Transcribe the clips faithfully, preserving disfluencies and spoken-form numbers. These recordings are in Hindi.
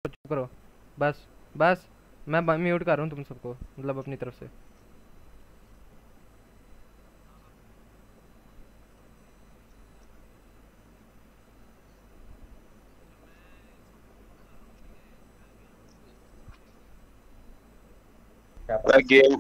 चुप करो बस बस। मैं म्यूट कर रहा हूँ तुम सबको, मतलब अपनी तरफ से। Game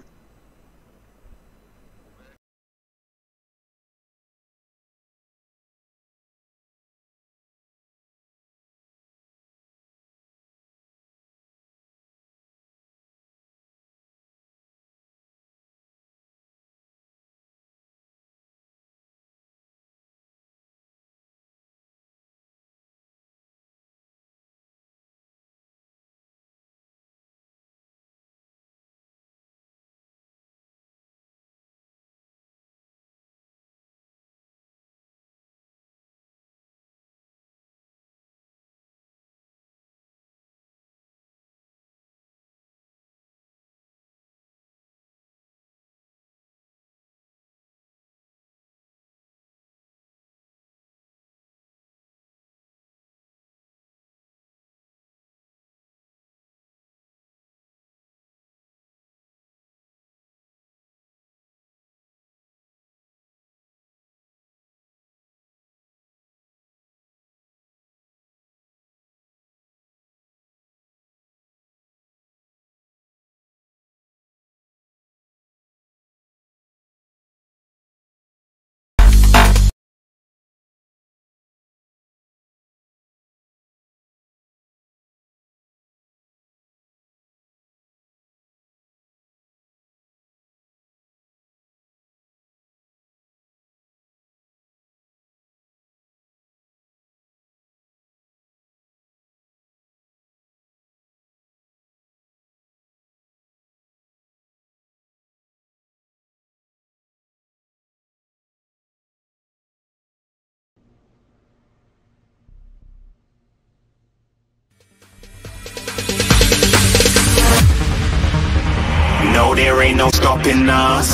No, there ain't no stopping us.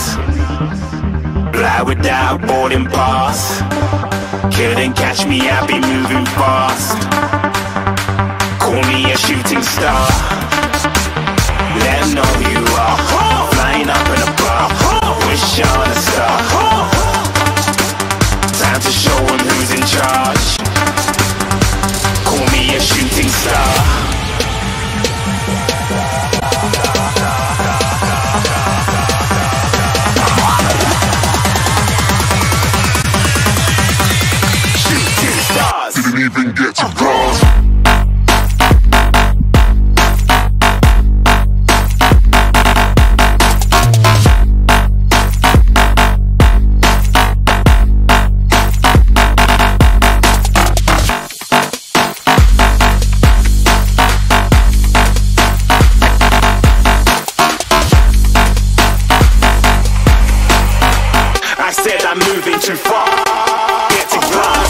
Fly without boarding pass. Couldn't catch me, I be moving fast. Call me a shooting star. Let 'em know who you are. Flying up in a bar. Wish on a star. Time to show 'em who's in charge. Call me a shooting star. Didn't even get to cross. I said I'm moving too far. Get to glass.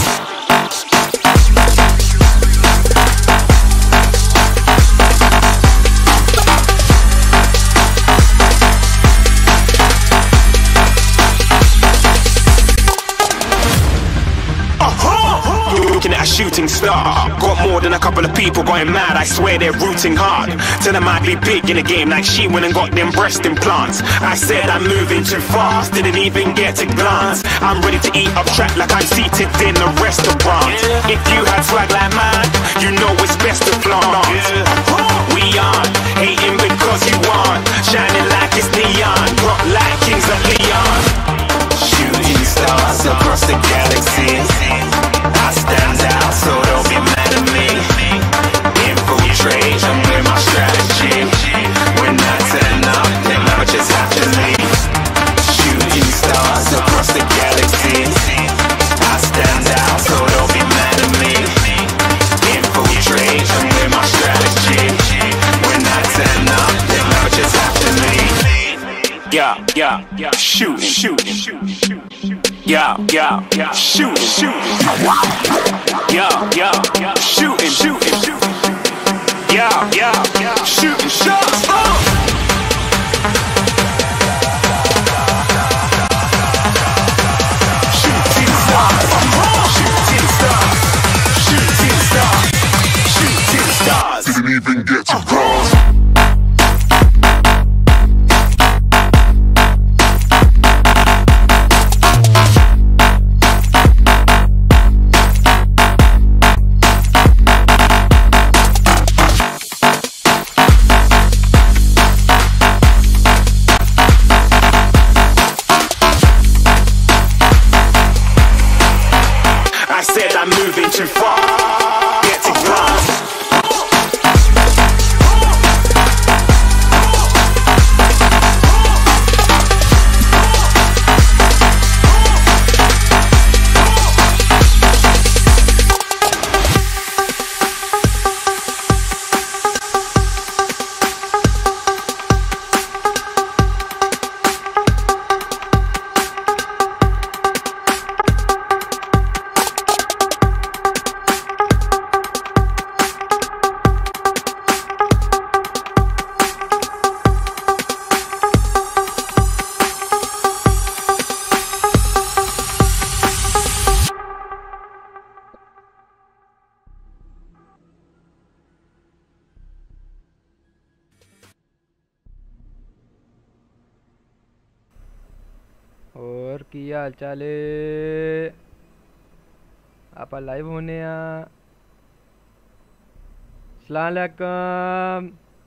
Looking at a shooting star. Got more than a couple of people going mad, I swear they're rooting hard. Tell them I'd be big in the game like she went and got them breast implants. I said I'm moving too fast, didn't even get a glance. I'm ready to eat up track like I'm seated in a restaurant. If you had swag like mine, you know it's best to flaunt. We aren't hating because you aren't shining like it's neon, rock like kings of Leon. Shooting stars across the galaxy. I stand out, so don't be mad at me. Infiltrate, I'm with my strategy. When I turn up, then I just have to leave. Shooting stars across the galaxy. I stand out, so don't be mad at me. Infiltrate, I'm with my strategy. When I turn up, then I just have to leave. Yeah, yeah, yeah, shooting, shooting, shooting, shooting. Yeah, yeah, yeah, shooting, shooting. Yeah, yeah, yeah, shooting, shooting, shooting. Yeah, yeah, yeah, shooting shots. Oh! Shooting stars, shooting stars, shooting stars, shooting stars. even get to cross. I said I'm moving too far. Get to glass. और की हाल चाल है? आप लाइव होने आ। अस्सलाम वालेकुम।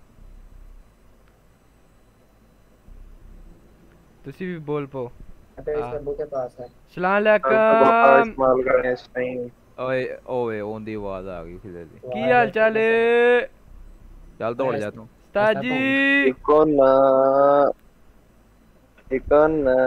तुसी भी बोल पो। अबे इस बब्बू के पास है। अस्सलाम वालेकुम। इस्तेमाल करें इस टाइम। ओए ओए ओंदी आवाज आ गई फिर दी। की हाल चाल है? चल दौड़ जा तू। उस्ताद जी देखो ना देखो ना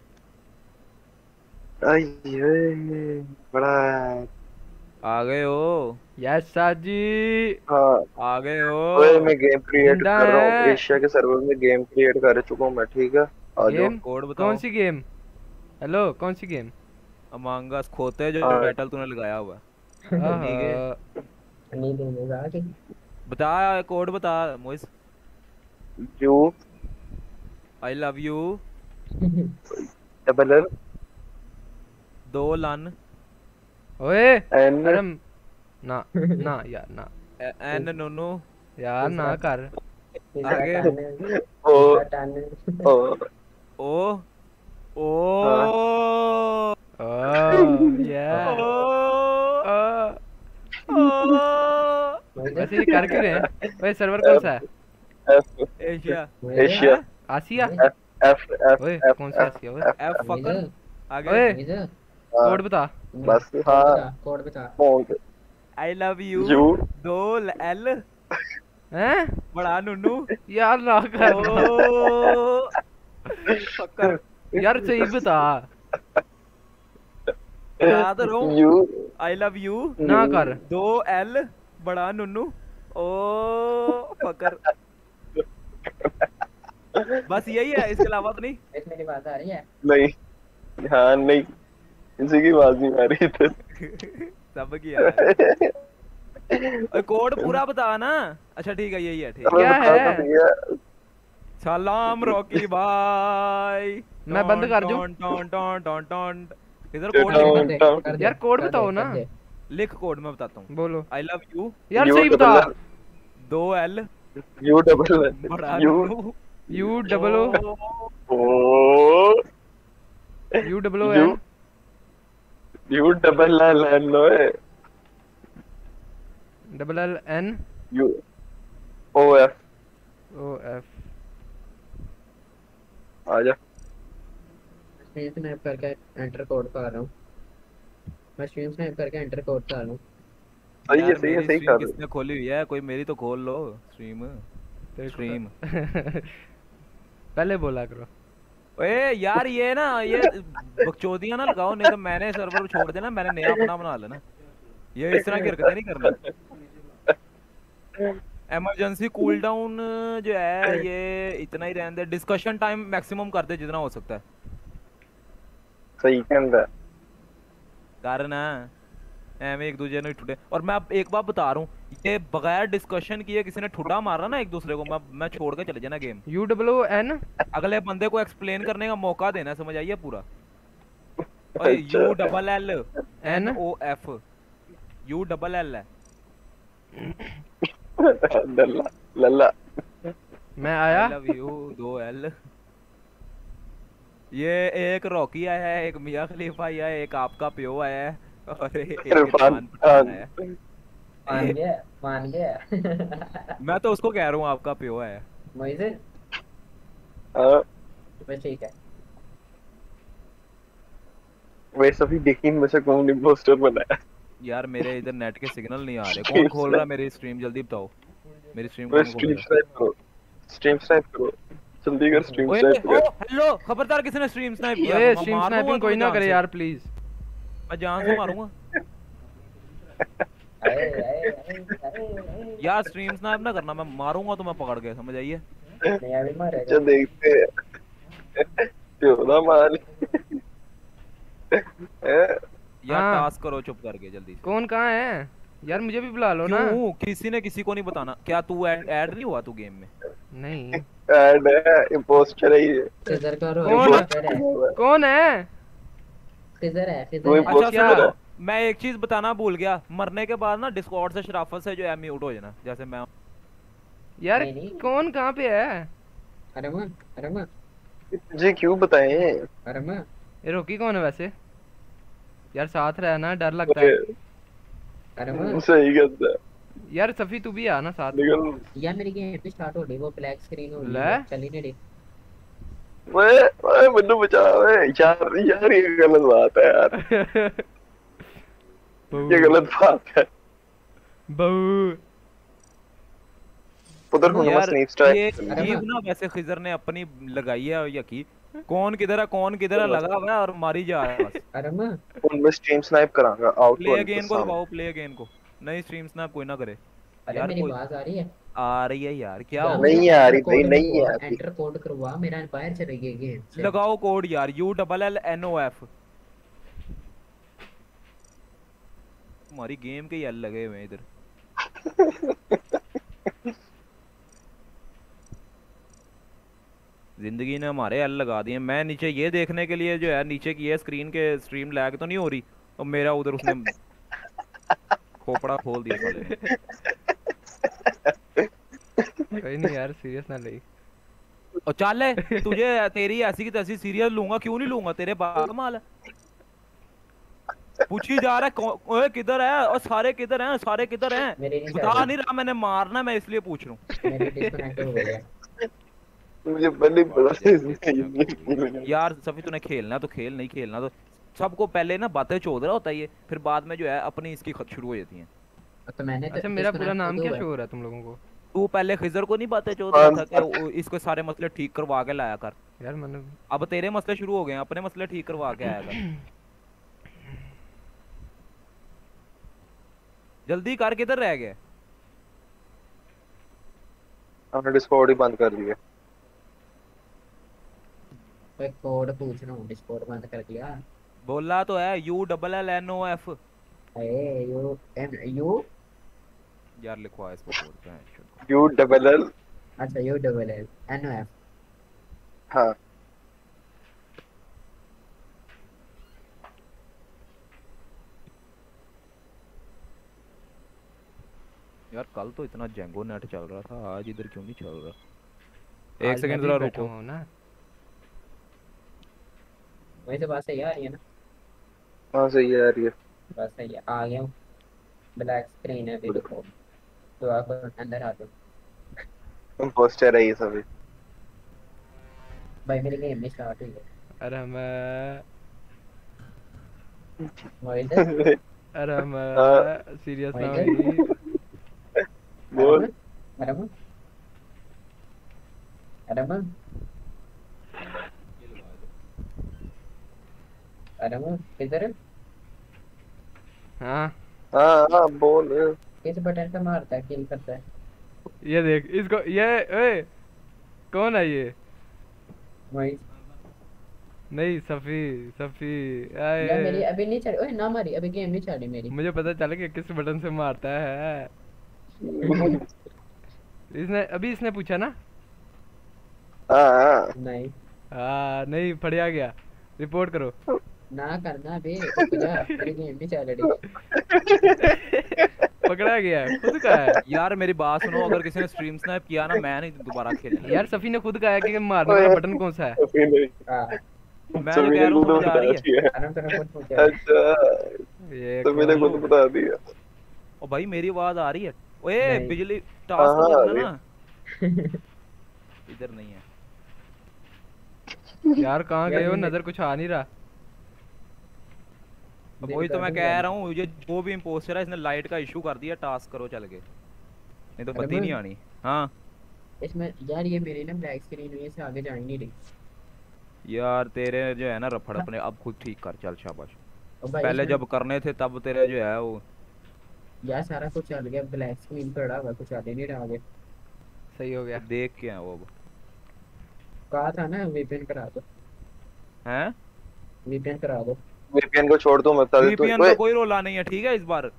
आइए बड़ा आ गए हो? यस उस्ताद जी। हाँ आ गए हो? ओए मैं गेम क्रिएट जिंदा कर रहा है। हूँ एशिया के सर्वर में गेम क्रिएट कर चुका हूँ मैं। ठीक है आ जाओ। गेम कोड बताओ। कौन सी गेम? हेलो कौन सी गेम? अमंग अस खोते जो हाँ। बैटल तूने लगाया हुआ है। आहा, नहीं देगा कि बता कोड बता मोइस। U I love you double L दो लन ओए एन अरे ना ना यार ना एन नोनो यार ना कर। आगे। ओ टाने ओ ओ ओ ओह या वैसे ये कर क्यों रहे हैं? ओए सर्वर कौन सा है? F Asia Asia Asia? F F ओए एफ कौन सा आसिया? ओए एफ फकर आगे। ओए कोड बता। बस हाँ कोड बता। मोंग आई लव यू यू दो एल हैं? बड़ा नुनू यार ना कर ओ फकर यार सही बता। याद रहो। यू आई लव यू ना कर। दो एल बड़ा नुनू ओ फकर। बस यही है, इसके अलावा तो नहीं। इस मेरी बात आ रही है। नहीं हाँ नहीं किसी की आवाज नहीं आ रही थी। सब की यार। ओए कोड पूरा बता ना। अच्छा ठीक है यही है ठीक है। क्या है? सलाम रॉकी भाई। मैं बंद कर दूं? टॉन टॉन टॉन टॉन टॉन। इधर कोड टॉन, लिख टॉन। कर दे, यार कोड कर बताओ दे, ना। कर दे। लिख कोड मैं बताता हूँ। बोलो आई लव यू यार यू सही बता। डबल दो एल यू डबल बड़ा यू नुनू U double O O U double O U N U double L N no double L N U O F O F. आजा स्क्रीन स्नैप करके एंटर कोड पा रहा हूँ। मैं स्क्रीन स्नैप करके एंटर कोड पा रहा हूँ। सही है यार सही है मेरी सही स्ट्रीम कर किसने खोली हुई है? कोई मेरी तो खोल लो स्ट्रीम। स्ट्रीम पहले बोला करो। ओए यार ये ना ये बकचोदियां ना लगाओ, नहीं तो मैंने सर्वर छोड़ देना, मैंने नया अपना बना लेना। ये इस तरह की हरकतें नहीं करना। इमरजेंसी कूल डाउन जो है ये इतना ही रहने दे। डिस्कशन टाइम मैक्सिमम कर दे जितना हो सकता है। सही कहंदा कारण है एवं एक दूसरे ने ठुडे। और मैं अब एक बात बता रहा हूँ, ये बगैर डिस्कशन किए किसी ने ठुडा मारा ना एक दूसरे को, मैं मैं छोड़ के चले जाना game. U double O N अगले बंदे को एक्सप्लेन करने का मौका देना, समझ आइए पूरा। ओए U double L N O F U double L है। लल्ला लल्ला मैं आया। लव यू दो एल। ये एक रॉकी आया है, एक मियां खलीफा आया है, एक आपका प्यो आया है और एक इरफान इरफान पठान आया है। मान गया मान गया। मैं तो उसको कह रहा हूँ आपका प्यो आया है। मोइज़ हाँ बस ठीक है। वैसे भी देखी में से कौन इम्पोस्टर बनाया। यार मेरे इधर नेट के सिग्नल नहीं आ रहे। कौन खोल रहा है मेरी स्ट्रीम? जल्दी बताओ मेरी स्ट्रीम वो कौन खोल स्ट्रीम रहा स्नाइप करो, स्ट्रीम स्नाइप करो, जल्दी कर स्ट्रीम है? ओए स्नाइप ओ कर। हेलो, खबरदार किसी ने स्ट्रीम स्नाइप किया? ओए मैं स्ट्रीम मार दूंगा स्नाइपिंग कोई तुम्हें ना जान करे से। यार प्लीज। मैं जान से मारूंगा। अरे अरे अरे अरे यार स्ट्रीम स्नाइप ना करना, मैं मारूंगा तुम्हें पकड़ के, समझ आइए? नहीं अभी मारेगा। चल देखते हैं क्यों ना मान। यार हाँ। टास्क करो चुप करके जल्दी से। कौन कहाँ है यार, मुझे भी बुला लो ना। क्यों? किसी ने किसी को नहीं बताना। क्या तू ऐड ऐड नहीं हुआ तू गेम में? नहीं ऐड है, इम्पोस्टर है ये। किधर करो? कौन? किधर है? कौन है? किधर है? वो किधर है? अच्छा imposter सुनो, है। मैं एक चीज बताना भूल गया। मरने के बाद ना डिस्कॉर्ड से शराफत से जो है म्यूट हो जाना, जैसे मैं। यार नहीं, नहीं। कौन कहाँ पे है? अरे मां अरे मां तुझे क्यों बताएं? अरे मां ये रोकी कौन है वैसे? यार साथ रहना, डर लगता है। अरे मां सही कहता है। यार सफी तू भी आ ना साथ। निकल। यार मेरी गेम भी स्टार्ट हो गई, वो ब्लैक स्क्रीन हो गई ले? चल ही नहीं रही। ओए ओए मन्नू बचा। ओए यार यार ये गलत बात है यार, ये गलत बात है। बहू उधर हूँ यार स्नेक ये स्ट्राइक। ये ना वैसे खिजर ने अपनी लगाई है यकी। कौन किधर है कौन किधर है लगा हुआ है और मारी जा रहा है बस। अरे मां उनमें स्ट्रीम स्नाइप करांगा आउट प्ले अगेन को दबाओ, प्ले अगेन को। नहीं स्ट्रीम स्नैप कोई ना करे। अरे यार मेरी कोई आवाज आ रही है? आ रही है यार, क्या यार हो नहीं मेरा आ रही enter भाई, code नहीं लगवा, आ रही। एंटर कोड करवा, मेरा एम्पायर चले गया गेम से। लगाओ कोड यार, U double L N O F. हमारी गेम के ही एल लगे हुए हैं इधर। जिंदगी ने हमारे एल लगा दिए। मैं नीचे ये देखने के लिए जो है नीचे की ये स्क्रीन के स्ट्रीम लैग तो नहीं हो रही, और मेरा उधर उसने खोपड़ा खोल दिया साले ने। कोई नहीं यार, सीरियस ना ले। और चल तुझे तेरी ऐसी की तैसी सीरियस लूंगा, क्यों नहीं लूंगा? तेरे बाग माल है। पूछी जा रहा है कौन- ओए किधर है, और सारे किधर हैं, सारे किधर हैं? मेरी नहीं बता चल नहीं रहा, मैंने मारना, मैं इसलिए पूछ रहा हूँ। मेरी डिस्कनेक्ट हो गई है। मुझे पहले पता यार सफी तूने खेलना तो खेल, नहीं खेलना तो सबको पहले ना बातें चोद रहा होता है ये, फिर बाद में जो है अपनी इसकी खत शुरू हो जाती हैं। तो मैंने तो अच्छा मेरा पूरा disconnect नाम तो क्या हुआ है। शो हो रहा है तुम लोगों को? तू पहले खिजर को नहीं बातें चोद रहा था कि वो- इसको सारे मसले ठीक करवा के लाया कर। यार मैंने अब तेरे मसले शुरू हो गए हैं, अपने मसले ठीक करवा के आया कर। जल्दी कर, किधर रह गए? हमने डिस्कॉर्ड ही बंद कर दिया। कोई कोड पूछ रहा हूँ, डिस्कॉर्ड बंद कर दिया। बोला तो है U double L N O F. A U M U यार लिखवा इसको कोड क्या है? U double L. अच्छा U double L N O F. हाँ यार कल तो इतना जेंगो नेट चल रहा था, आज इधर क्यों नहीं चल रहा? आज एक सेकंड मैं जरा भी बैठा रुको। हूँ ना। वही तो बात सही आ रही है ना? हाँ सही है यार ये। बस सही है, आ गया हूँ। ब्लैक स्क्रीन है, अभी देखो तो आप अंदर आ जाओ। इम्पोस्टर है ये सभी। भाई मेरी गेम नहीं स्टार्ट हुई है। अरे मैं वही तो अरे हाँ। मैं सीरियस ना वही हुई। बोल। अरे मां अरे मां अरे मां किधर है? हाँ हाँ हाँ बोल। किस बटन पे मारता है, किल करता है? ये देख इसको, ये ओए कौन है ये? वही नहीं सफी सफी यार मेरी आए। अभी नहीं चढ़ी। ओए ना मारी, अभी गेम नहीं चढ़ी मेरी। मुझे पता चला कि किस बटन से मारता है। इसने अभी इसने पूछा ना। हाँ हाँ नहीं हाँ नहीं पढ़िया गया, रिपोर्ट करो। ना करना अभी, रुक जा, मेरी गेम नहीं चल रही। पकड़ा गया है, खुद कहा है। यार मेरी बात सुनो, अगर किसी ने स्ट्रीम स्नैप किया ना मैं नहीं दोबारा खेलना। यार सफी ने खुद कहा है कि मारने वाला बटन कौन सा है। हाँ मैं जो कह रहा हूँ समझ आ रही है। आराम से खुद पूछा है। अच्छा ये तो मैंने खुद बता दिया। ओ भाई मेरी आवाज आ रही है? ओए नहीं। बिजली हाँ, टास्क हाँ, आ करना रही ना। इधर नहीं है यार कहाँ यार गए हो, मैंने- नजर कुछ आ नहीं रहा। अब वही तो मैं कह रहा हूँ, ये जो भी इंपोस्टर है इसने लाइट का इशू कर दिया। टास्क करो चल के, नहीं तो बत्ती अरे नहीं मैं- आनी। हाँ इसमें यार ये मेरी ना ब्लैक स्क्रीन हुई है, इससे आगे जा ही नहीं रही। यार तेरे जो है ना रफड़ अपने अब खुद ठीक कर, चल शाबाश। और भाई पहले इसमें- जब करने थे तब तेरे जो है वो यार सारा कुछ चल गया, ब्लैक स्क्रीन पर रहा हुआ, कुछ आगे नहीं रहा आगे। सही हो गया। देख के हैं वो अब। कहा था ना वीपीएन करा दो, हैं वीपीएन करा दो। वीपीएन को छोड़ दो, मैं बता देता वीपीएन हूँ। का कोई रोला नहीं है ठीक है इस बार।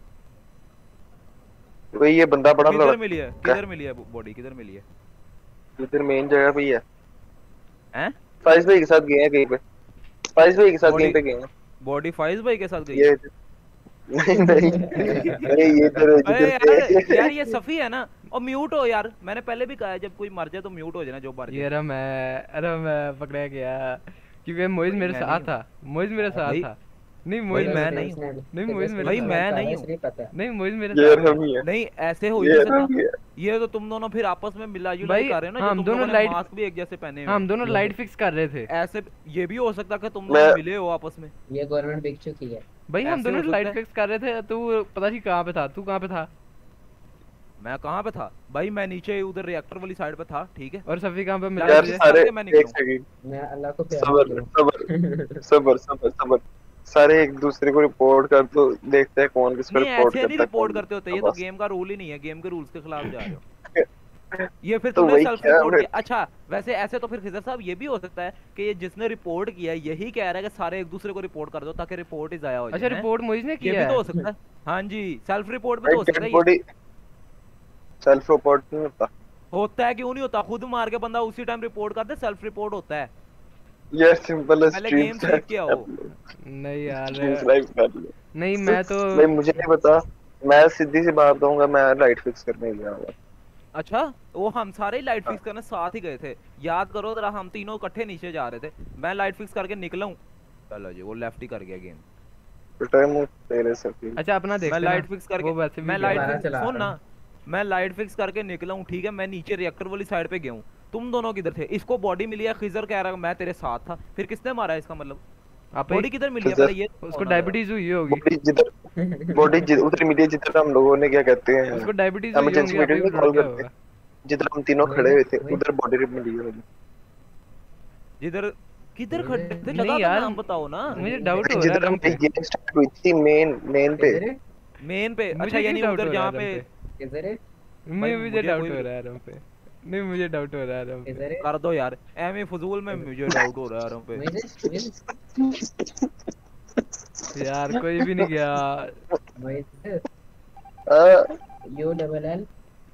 ओए ये बंदा बड़ा किधर लड़ा, मिली है, किधर मिली है बॉडी, किधर मिली है? इधर मेन जगह पे ही है। हैं फाइज भाई के साथ गए हैं कहीं पे, फाइज भाई के साथ Body- कहीं पे गए हैं। बॉडी फाइज भाई के साथ गई? ये नहीं नहीं नहीं ये इधर अरे यार जिधर यार ये सफी है ना। और म्यूट हो यार, मैंने पहले भी कहा है जब कोई मर जाए तो म्यूट हो जाना जो मर ये जाए। रहा मैं, अरे मैं पकड़ा गया क्योंकि मोइज मेरे मैं साथ नहीं था। मोइज मेरे साथ भाई- था। नहीं मोइज मैं मैं नहीं नहीं हूँ। नहीं मोइज मेरे भाई साथ मैं था। नहीं हूँ। नहीं पता। नहीं मोइज मेरे ये साथ था। रमी है, नहीं ऐसे हो ही ये नहीं सकता। रमी है। ये तो तुम दोनों फिर आपस में मिला जुला भाई, कर रहे हो ना, हम जो तुम दोनों लोगों ने लाइट- मास्क भी एक जैसे पहने हुए हम हैं। दोनों लाइट फिक्स कर रहे थे। ऐसे ये भी हो सकता कि तुम मैं- दोनों मिले हो आपस में। ये गवर्नमेंट बिक चुकी है। भाई हम ऐसे दोनों हो लाइट सकता है। फिक्स कर रहे थे। तू पता नहीं कहाँ पे था, तू कहाँ पे था? मैं कहाँ पे था भाई? मैं नीचे उधर रिएक्टर वाली साइड पे था ठीक है। और सफी कहाँ पे मिला यार, यार तुझे? सारे मैं निकलूं। एक सेकंड, मैं अल्लाह को प्यार सबर करूं। सबर सबर सबर सबर सारे एक दूसरे को रिपोर्ट कर दो, देखते हैं कौन किस पर नहीं रिपोर्ट ऐसे करता नहीं है। रिपोर्ट कौन- करते होते, ये तो बस। गेम का रूल ही नहीं है, गेम के रूल्स के खिलाफ जा रहे हो। ये फिर तो तुमने वही सेल्फ क्या रिपोर्ट है? किया। अच्छा वैसे ऐसे तो फिर खिजर साहब ये भी हो सकता है कि ये जिसने रिपोर्ट किया है यही कह रहा है कि सारे एक दूसरे को रिपोर्ट कर दो ताकि रिपोर्ट ही जाया हो जाए। अच्छा हैं? रिपोर्ट मोइज ने ये किया भी तो हो है। सकता है। हाँ जी सेल्फ रिपोर्ट भी तो हो सकता है डेड ये। बॉडी सेल्फ रिपोर्ट नहीं होता। होता है क्यों नहीं होता? खुद मार के बंदा उसी टाइम रिपोर्ट करते, सेल्फ रिपोर्ट होता है। ये सिंपल है, पहले स्ट्रीम गेम सीख के आओ। नहीं यार स्ट्रीम लाइव कर लो। नहीं मैं तो भाई मुझे नहीं पता, मैं सीधी सी बात कहूंगा, मैं लाइट फिक्स करने गया हुआ। अच्छा वो हम सारे ही लाइट फिक्स करने साथ ही गए थे, याद करो जरा। हम तीनों इकट्ठे नीचे जा रहे थे, मैं लाइट फिक्स करके निकला हूँ। चलो जी वो लेफ्ट ही कर गया गेम। बेटा मुझे तेरे से भी अच्छा अपना देख मैं लेना। लाइट फिक्स करके वो वैसे भी मैं गया। लाइट दोबारा फिक्स चला सुन रहा ना, मैं लाइट फिक्स करके निकला हूँ ठीक है। मैं नीचे रिएक्टर वाली साइड पे गया हूँ, तुम दोनों किधर थे? इसको बॉडी मिली है, खिजर कह रहा है मैं तेरे साथ था, फिर किसने मारा? इसका मतलब आप बॉडी किधर मिली है? खिजर- पहले ये उसको डायबिटीज हुई होगी। बॉडी जिधर बॉडी उधर मिली है, जिधर हम लोगों ने क्या कहते हैं उसको डायबिटीज हुई इमरजेंसी होगी। मीटिंग में कॉल करते, जिधर हम तीनों खड़े हुए थे उधर बॉडी मिली है। जिधर किधर खड़े थे? नहीं जगह का यार, नाम बताओ ना। मुझे डाउट हो रहा है जिधर रम हम पे। गेम स्टार्ट हुई थी मेन मेन पे। किधर है? मेन पे? मुझे अच्छा क्यों यानी doubt उधर हो रहा जहाँ है पे रम किधर है? मैं भाई, मुझे मुझे डाउट कोई- हो रहा है रम पे। नहीं मुझे डाउट हो रहा है रम पे। किधर है? कर दो यार एम फजूल में, मुझे डाउट हो रहा है रम पे। मुझे यार कोई भी नहीं गया। मुझे आ, यू डबल एल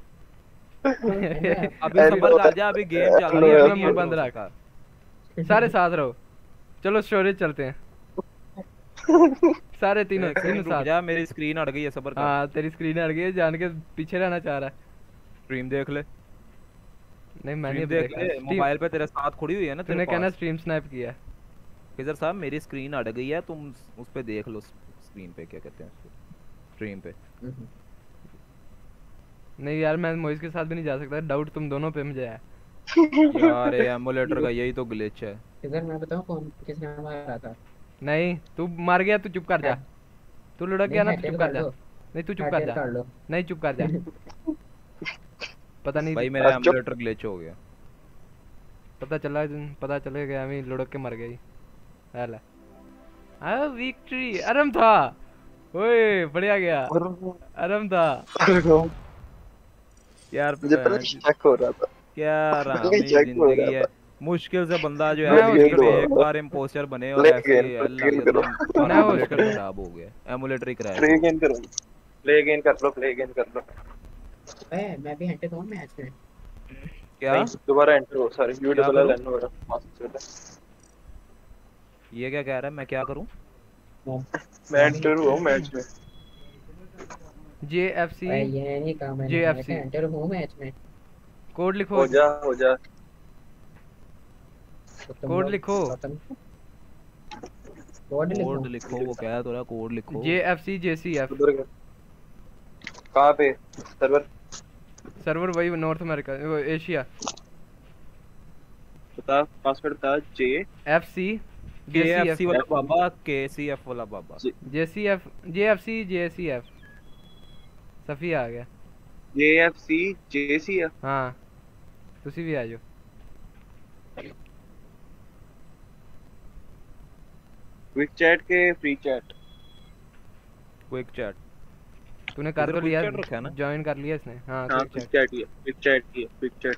अभी सबर कर जा, अभी गेम चल रही है, अरे, अभी मुंह नहीं बंद हो रख। सकता। सारे साथ रहो, चलो स्टोरेज चलते हैं। सारे तीनों एक तीनों सेकंड रुक साथ। जा, मेरी स्क्रीन अड़ गई है, सबर कर। हाँ तेरी स्क्रीन अड़ गई है, जान के पीछे रहना चाह रहा है। स्ट्रीम देख ले, नहीं मैंने स्ट्रीम अभी देख देखा ले, Steam- मोबाइल पे तेरे साथ खड़ी हुई है ना तूने तेरे कहना पास। स्ट्रीम स्नैप किया है। किधर साहब मेरी स्क्रीन अड़ गई है, तुम उस पे देख लो स्क्रीन पे क्या कहते हैं स्ट्रीम पे। नहीं यार मैं मोइज के साथ भी नहीं जा सकता, डाउट तुम दोनों पे मुझे है। यार ये एमुलेटर का यही तो ग्लिच है। किधर मैं बताऊं कौन किसने मारा था? नहीं तू मार गया, तू चुप कर जा। तू लुढ़क गया ना, नहीं, तू चुप हैंडल कर जा। लो। नहीं तू चुप कर हैंडल जा। कर लो। नहीं चुप कर जा। पता नहीं भाई मेरा चुप। एमुलेटर ग्लिच हो गया। पता चला पता चले गया मैं लुढ़क के मर गई। हेला आ विक्ट्री आराम था। ओए बढ़िया गया, आराम था। यार मुझे पहले चेक हो रहा था। क्या राम पहले check हो जिंदगी रहा है, मुश्किल से बंदा जो मैं है उसके जिंदगी में लिए- एक बार इंपोस्टर बने और Play ऐसे again, ही play अल्लाह again के करो। तो मैं वो एमुलेटर उसका- खराब हो गया, एमुलेटर ही क्रैश। प्ले अगेन करो, प्ले अगेन कर लो, प्ले अगेन कर लो। ए मैं भी एंटर करूं मैच में? क्या नहीं, दोबारा एंटर हो, सॉरी यू क्या डबल एल करूं? एन हो रहा है। ये क्या कह रहा है, मैं क्या करूं? मैं एंटर हुआ हूं मैच में। जे एफ सी भाई ये नहीं कहा मैंने, जे एफ मैं सी एंटर हूँ मैच में। कोड लिखो, हो जा हो जा। तो तुम कोड लोग लिखो, खत्म। कोड लिखो। कोड लिखो, वो कह तो रहा कोड लिखो। J F C J C F. उधर कहाँ पे सर्वर? सर्वर वही नॉर्थ अमेरिका, वो एशिया। बता पासवर्ड था। J F C J C F KFC वाला बाबा, केसीएफ वाला बाबा। J C F J F C J C F. Safi आ गया। J F C J C F. हाँ तुसी भी आ जाओ। क्विक चैट के फ्री चैट? क्विक चैट तूने कर इधर तो quick लिया, chat रखा है ना? ज्वाइन कर लिया इसने। हाँ हाँ क्विक क्विक चैट। चैट ही है, क्विक चैट ही है, क्विक चैट।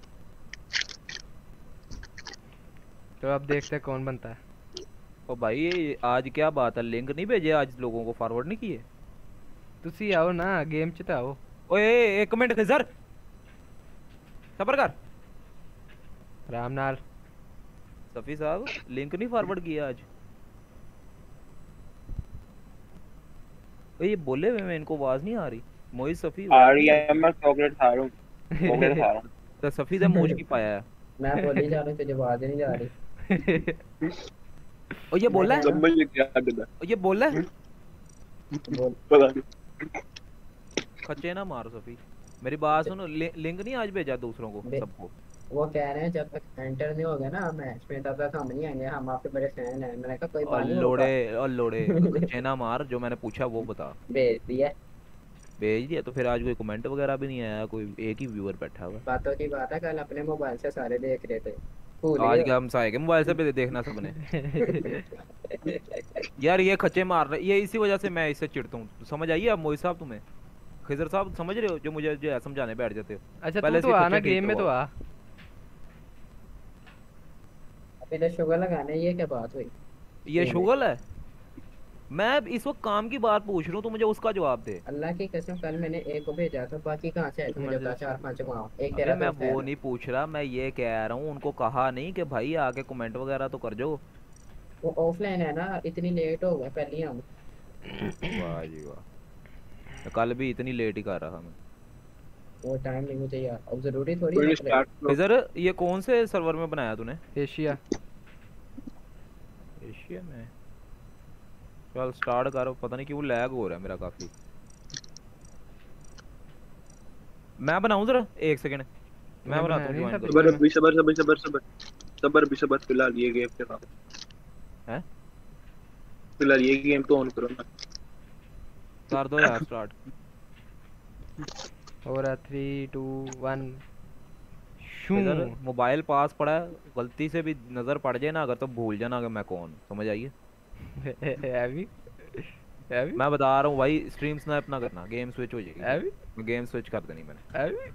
तो अब देखते हैं कौन बनता है। ओ भाई ये आज क्या बात है, लिंक नहीं भेजे आज लोगों को, फॉरवर्ड नहीं किए? तुसी आओ ना गेम च तो आओ। ओए एक मिनट खिजर, सबर कर। आराम नाल। सफी साहब लिंक नहीं फॉरवर्ड किया आज? ओए ये बोले हुए मैं, इनको आवाज नहीं आ रही। मोहित सफी आ रही है, मैं चॉकलेट खा रहा हूँ, चॉकलेट खा रहा हूँ। तो सफी से मोज की पाया है। मैं बोली जा रहा हूँ, तुझे आवाज नहीं जा रही। ओ ये बोला है, समझ क्या गधा। ओ ये बोला है। बोल। पता नहीं। खच्चे ना मार सफी, मेरी बात सुनो। लि, लिंक नहीं आज भेजा दूसरों को बे- सबको? वो कह रहे हैं जब तक एंटर नहीं होगा ना मैच में तब तक हम नहीं आएंगे, हम आपके बड़े फैन हैं। मैंने कहा कोई और बात नहीं होगा। लोड़े और लोड़े खच्चे ना मार, जो मैंने पूछा वो बता। भेज दिया। भेज दिया तो फिर आज कोई कमेंट वगैरह भी नहीं आया, कोई एक ही व्यूअर बैठा हुआ। बातों की बात है, कल अपने मोबाइल से सारे देख रहे थे। भूल आज गए क्या हम साए के मोबाइल से भी देखना सबने? यार ये खच्चे मार रहे, ये इसी वजह से मैं इससे चिढ़ता हूँ। समझ आई अब मोहित साहब तुम्हें? खिजर साहब समझ रहे हो जो मुझे जो है समझाने बैठ जाते हो? अच्छा पहले तू तो इसके आना खच्चे ठीक गेम में तो करवाओ। आ। अभी तो शुगर लगाने, ये क्या बात हुई? ये शुगल है? मैं इस वक्त काम की बात पूछ रहा हूँ, तो मुझे उसका जवाब दे। अल्लाह की कसम कल मैंने एक को भेजा था, बाकी कहाँ से आए थे मुझे बता। चार पांच वहाँ एक अरे तेरा मैं दोस्त है। वो नहीं पूछ रहा, मैं ये कह रहा हूँ उनको कहा नहीं कि भाई आके कमेंट वगैरह तो कर जो। वो ऑफलाइन है ना, इतनी लेट हो गए पहले ही हम। वाह जी वाह, कल भी इतनी लेट ही कर रहा मैं। वो टाइम नहीं मुझे यार, अब जरूरी थोड़ी कोई है। स्टार्ट करो। खिजर ये कौन से सर्वर में बनाया तूने? एशिया। एशिया में? चल स्टार्ट कर। पता नहीं क्यों लैग हो रहा है मेरा काफी। मैं बनाऊं जरा एक सेकंड, मैं मैं बनाता बना हूँ। नहीं ज्वाइन था करो। सबर अभी, सबर सबर सबर सबर सबर भी सबर। फिलहाल ये गेम के साथ हैं? फिलहाल ये गेम तो ऑन करो ना। कर दो यार स्टार्ट। और थ्री टू वन शू। इधर मोबाइल पास पड़ा है, गलती से भी नजर पड़ जाए ना अगर तो भूल जाना कि मैं कौन। समझ आइए? हैवी हैवी मैं बता रहा हूँ भाई, स्ट्रीम स्नैप ना करना, गेम स्विच हो जाएगी। हैवी मैं गेम स्विच कर देनी मैंने। हैवी।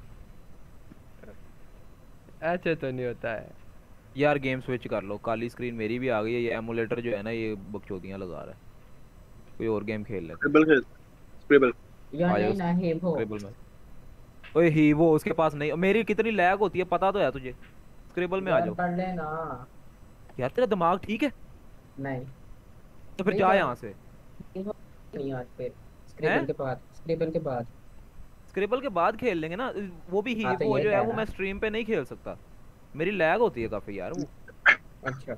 अच्छा तो नहीं होता है यार गेम स्विच कर लो। काली स्क्रीन मेरी भी आ गई है। ये एमुलेटर जो है ना ये बकचोदियां लगा रहा है। कोई और गेम खेल ले। स्क्रिबल खेल, स्क्रिबल। या आ जाओ नहीं ना ही वो। स्क्रिबल में। ओए ही वो उसके पास नहीं। मेरी कितनी लैग होती है पता तो है तुझे। स्क्रिबल में आ जाओ। पढ़ लेना। यार तेरा दिमाग ठीक है? नहीं तो फिर नहीं जा कर- यहाँ से। नहीं आज फिर स्क्रिबल के बाद, स्क्रिबल के बाद। स्क्रिबल के बाद खेल लेंगे ना। वो भी ही हाँ, तो वो ये जो है कह वो रहा। मैं स्ट्रीम पे नहीं खेल सकता। मेरी लैग होती है काफी यार वो। अच्छा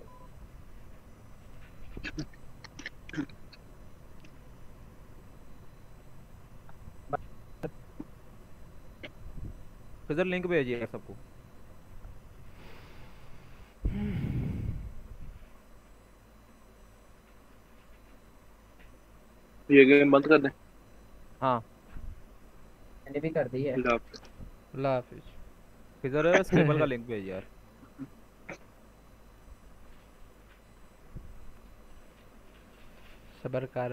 फिर लिंक भेजिए सबको। ये गेम बंद कर दे। हाँ मैंने भी कर दी है। ला। अल्लाह हाफिज। किधर स्क्रिबल का लिंक भेज यार। सबर कर।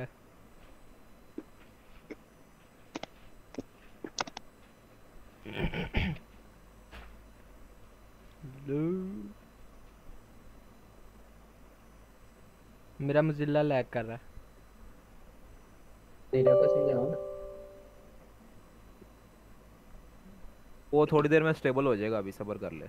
मेरा मुजिल्ला लैग कर रहा है। तेरे को समझाओ ना। वो थोड़ी देर में स्टेबल हो जाएगा, अभी सब्र कर ले।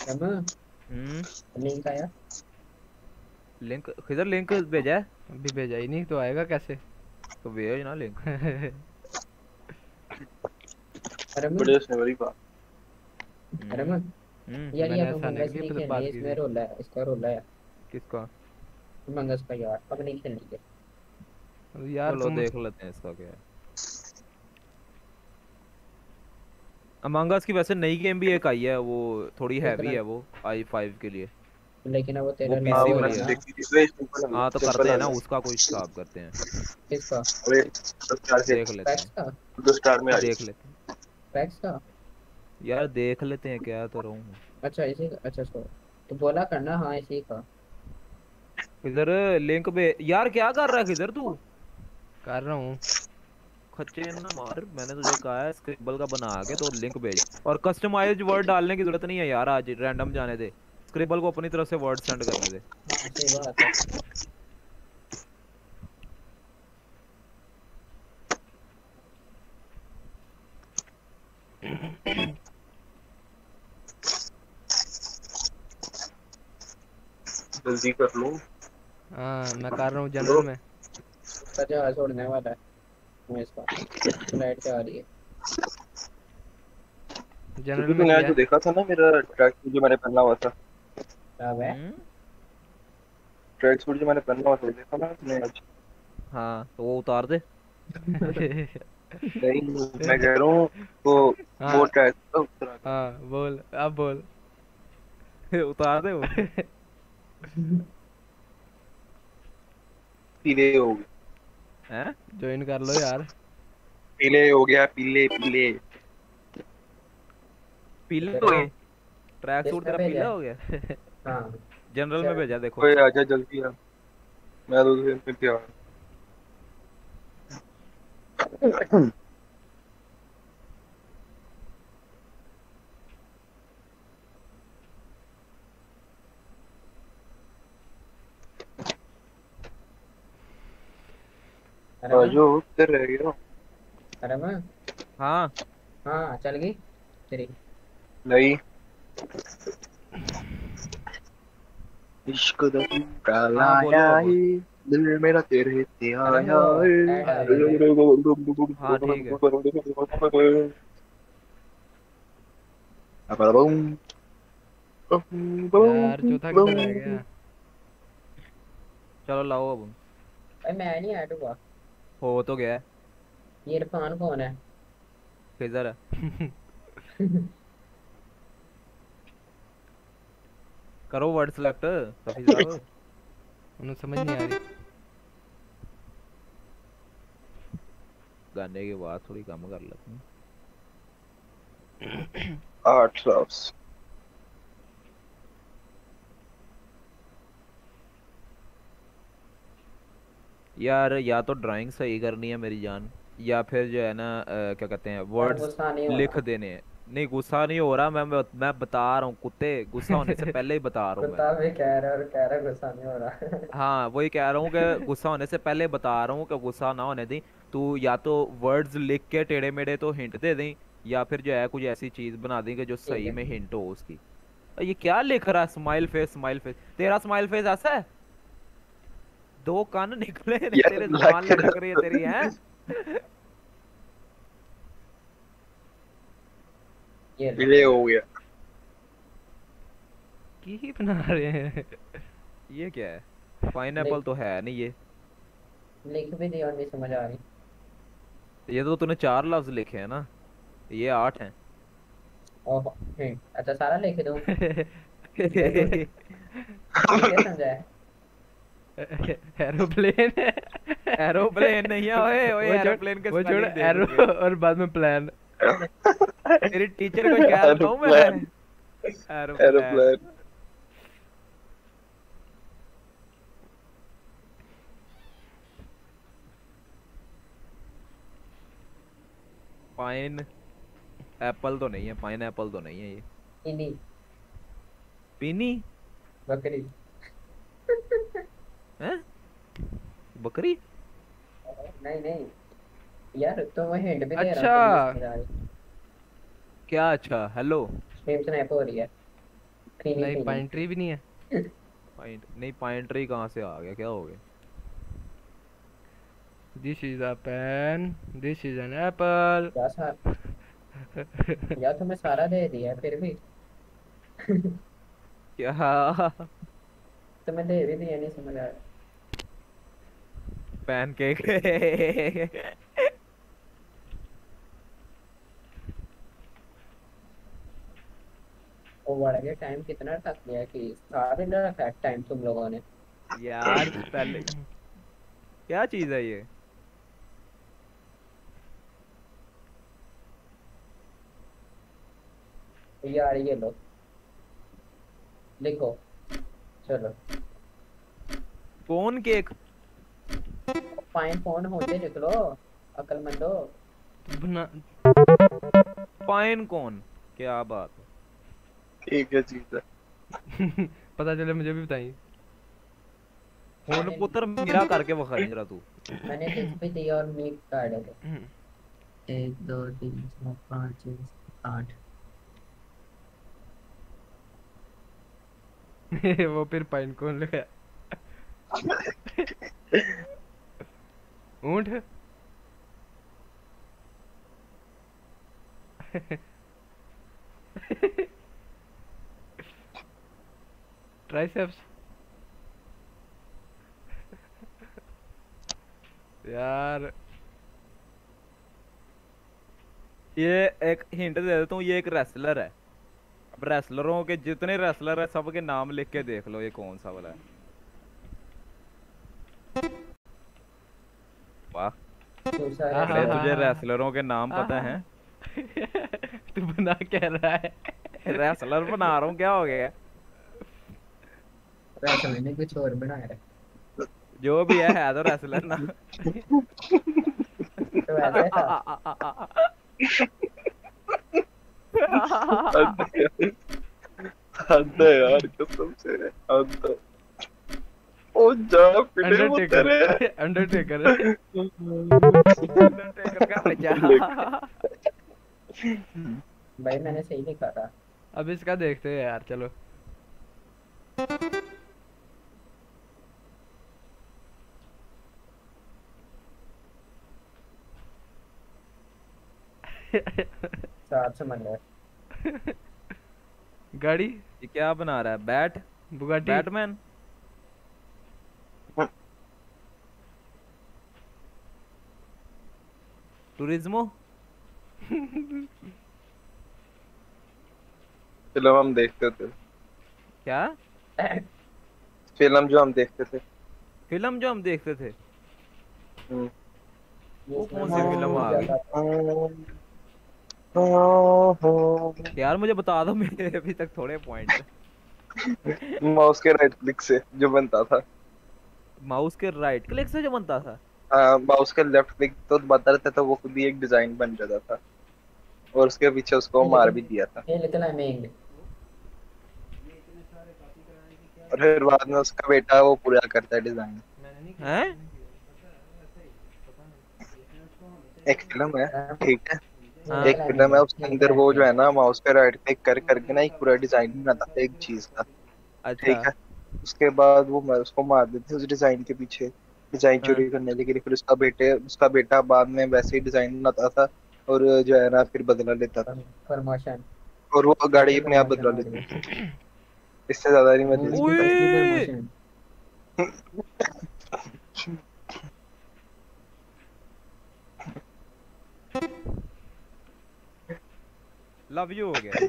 रमन हम्म लिंक आया लिंक किधर लिंक भेजा है? अभी भेजा ही नहीं तो आएगा कैसे? तो भेज ना लिंक। रमन बड़े उसने बड़ी बात। रमन हम्म यार ये मैंने अब ऐसा नहीं मंगस कि नहीं फिर खेलना बात है, की इसमें थी। रोल है, इसका रोल है किसका? मंगस का यार, अब नहीं खेलनी है। यार चलो तुम देख लेते हैं इसका क्या है। अमंग अस की वैसे नई गेम भी एक आई है, वो थोड़ी किस हैवी तरह? है, वो आई फाइव के लिए। लेकिन अब वो वो तेरा हाँ लैग पीसी वो हो वाली रहा मैंने है है। ना। देखी थी, वे सिंपल है, हाँ तो सिंपल करते हैं है। ना, उसका कोई हिसाब करते हैं। किसका? अरे दस स्टार से देख लेते पैक्स हैं। का? दस स्टार में आई। देख लेते हैं पैक्स का? यार, देख लेते हैं, क्या तो रहूं। अच्छा इसी का, अच्छा सो तो बोला करना हाँ इसी का। किधर लिंक पे यार, क्या कर रहा है किधर तू? कर रहा हूँ। खच्चे ना मार, मैंने तुझे कहा है स्क्रिबल का बना के तो लिंक भेज। और कस्टमाइज्ड वर्ड डालने की जरूरत नहीं है यार, आज रैंडम जाने दे। स्क्रिबल को अपनी तरफ से वर्ड सेंड करने दे। हाँ सही बात है। जल्दी कर लो। हाँ मैं कर रहा हूँ जनरल में। उसका जहाज छोड़ने वाला है मैं इसका, फ्लाइट से आ रही है। जनरल क्योंकि में तूने आज किया जो है। देखा था ना मेरा ट्रैक सूट जो मैंने पहना हुआ था, अब है हम्म ट्रैक सूट जो मैंने पहना हुआ था देखा ना तूने आज? हाँ तो वो उतार दे। नहीं मैं कह रहा हूँ वो वो हाँ ट्रैक था उतरा था। हाँ बोल अब बोल। उतार दे वो। पीले हो गए, हैं? ज्वाइन कर लो यार। पीले हो गया, पीले पीले। पीला हो तेरा गया? ट्रैक सूट किसने तेरा भेजा पीला है? हो गया? हाँ जनरल में चल भेजा देखो। ओए आजा जल्दी आ, मैं तो तुझे पे प्यार। अरे मैं आजो उत्तर रह गया। अरे मैं हाँ हाँ चल गई तेरी। नहीं इश्क दा काला हाँ बोलो आया अब। है, दिल मेरा तेरे ते अरे आया वो है। ऐड आ रही है। हाँ ठीक है। यार चौथा किधर रह गया? चलो लाओ अब। भाई मैं नहीं ऐड हुआ। हो तो गया है। ये इरफान कौन है? किधर है? करो वर्ड सिलेक्ट रफी साहब। उन्हें समझ नहीं आ रही। गाने की बात थोड़ी कम कर लेते हैं। आठ सॉस यार या तो ड्राइंग सही करनी है मेरी जान, या फिर जो है ना अ, क्या कहते हैं, यार वर्ड्स गुस्सा नहीं हो लिख रहा। देने हैं। नहीं गुस्सा नहीं हो रहा, मैं मैं, मैं बता रहा हूँ कुत्ते, गुस्सा होने से पहले ही बता रहा हूँ मैं। कुत्ता भी कह रहा है और कह रहा है गुस्सा नहीं हो रहा। हाँ वही कह रहा हूँ कि गुस्सा होने से पहले बता रहा हूँ कि गुस्सा ना होने दी। तू या तो वर्ड्स लिख के टेढ़े मेढ़े तो हिंट दे दें, या फिर जो है कुछ ऐसी चीज बना देंगे जो ठीक सही है में हिंट हो उसकी। अ, ये क्या लिख रहा है? Smile face, smile face. तेरा स्माइल फेस ऐसा है? दो कान निकले ने यार तेरे, लाइक जुबान लटक रही है तेरी, हैं? ये ले। पीले हो गया। की बना रहे हैं? ये क्या है? पाइनएप्पल लिख तो है नहीं ये। लिख भी दिया और नहीं समझ आ रही। ये तो तूने चार लफ्ज लिखे हैं ना, ये आठ हैं। ओह हम्म, अच्छा सारा लिख दूं? देखो तू क्या समझा है? एरोप्लेन है। एरोप्लेन नहीं है ओए ओए, वो छोड़ एरोप्लेन के वो छोड़ स्पेलिंग देख एरो उसके। और बाद में प्लान। तेरी टीचर को क्या बताऊं मैं? Aeroplane aeroplane. Aeroplane pineapple तो नहीं है, पाइन एप्पल तो नहीं है ये। इनी पीनी बकरी। हैं? बकरी? नहीं नहीं यार तो मैं हिंट भी दे रहा अच्छा हूँ। क्या अच्छा? हेलो। स्ट्रीम स्नैप हो रही है। ट्री नहीं नहीं पीनी। पाइन ट्री भी नहीं है। पाइन नहीं, पाइन ट्री कहाँ से आ गया, क्या हो गया? This is a pen, this is an apple. क्या सा यार तुम्हें सारा दे दिया है फिर भी क्या? तुम्हें दे भी दिया, नहीं समझ आया। पैनकेक वो बढ़ गया टाइम, कितना रख लिया कि सारे ना रखा टाइम तुम लोगों ने। यार पहले क्या चीज है ये? यार ये लो लिखो, चलो। Phone cake? फाइन फोन होते लिख लो, अक्लमंदो। बना पाइन कौन? क्या बात है? ठीक है चीज है। पता चले मुझे भी बताइए। फोन पुत्र मेरा करके बखाई जरा तू। मैंने लिख भी दिया और मेक कार्ड है। एक दो तीन चार पाँच छः आठ। वो फिर पाइन कौन ले गया? ऊंट। ट्राइसेप्स। यार ये एक हिंट दे देता हूँ, ये एक रेसलर है। अब रेसलरों के जितने रेसलर है सबके नाम लिख के देख लो, ये कौन सा वाला है। वाह, दूसरा अरे हाँ, तुझे हाँ, रेसलरों के नाम पता है? तू बना क्या रहा है? रेसलर बना रहा हूँ, क्या हो गया? वैसे मैंने कुछ और बनाया है। जो भी है है तो रेसलर ना। तो वैसे था। हद है यार, कसम से हद है। ओ जा पिटे वो तेरे। अंडरटेकर। अंडरटेकर का बच्चा। भाई मैंने सही लिखा था। अब इसका देखते हैं यार, चलो। सात समंदर। गाड़ी। ये क्या बना रहा है? Bat? Bugatti. Batman? Turismo? Film हम देखते थे, क्या फिल्म जो हम देखते थे। फिल्म जो हम देखते थे? हम्म। वो कौन सी फिल्म आ गई? गई? यार मुझे बता दो, मेरे अभी तक थोड़े पॉइंट। माउस के राइट क्लिक से जो बनता था। माउस के राइट क्लिक से जो बनता था? हाँ, माउस के लेफ्ट क्लिक तो बता रहता था, वो खुद ही एक डिजाइन बन जाता था और उसके पीछे उसको मार भी दिया था। ये लिखना है मेंग। और फिर बाद में उसका बेटा वो पूरा करता है डिजाइन। हैं? एक फिल्म है, ठीक है, हाँ। एक फिल्म है, उसके अंदर वो जो है ना माउस पे राइट क्लिक कर करके ना एक पूरा डिजाइन बनाता था एक चीज का। अच्छा। ठीक है, उसके बाद वो मैं उसको मार देते उस डिजाइन के पीछे, डिजाइन हाँ। चोरी करने लगे। फिर उसका बेटे उसका बेटा बाद में वैसे ही डिजाइन बनाता था और जो है ना फिर बदला लेता था, प्रमोशन। और वो गाड़ी अपने आप बदला लेती थी। इससे ज्यादा नहीं मैं दे मूवी सकता। ओए! प्रमोशन। लव यू हो गया।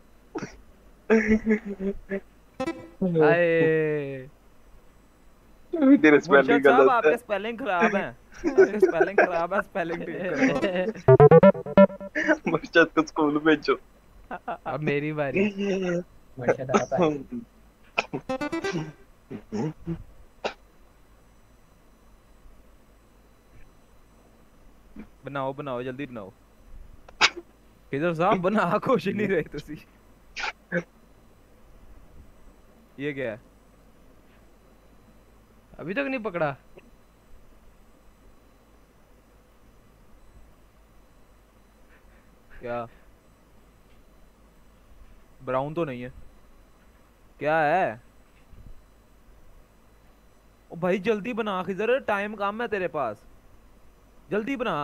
आए। तेरे मुर्शद स्पेलिंग साहब गलत आपके है। स्पेलिंग खराब है, आपके स्पेलिंग खराब है, स्पेलिंग ठीक करो। मुर्शद को स्कूल भेजो। अब मेरी बारी। मुर्शद आप आए। बनाओ बनाओ जल्दी बनाओ। किधर साहब बना खुश नहीं रहे तुसी। ये क्या है? अभी तक नहीं पकड़ा। क्या? ब्राउन तो नहीं है? क्या है? ओ भाई जल्दी बना खिजर, टाइम कम है तेरे पास, जल्दी बना।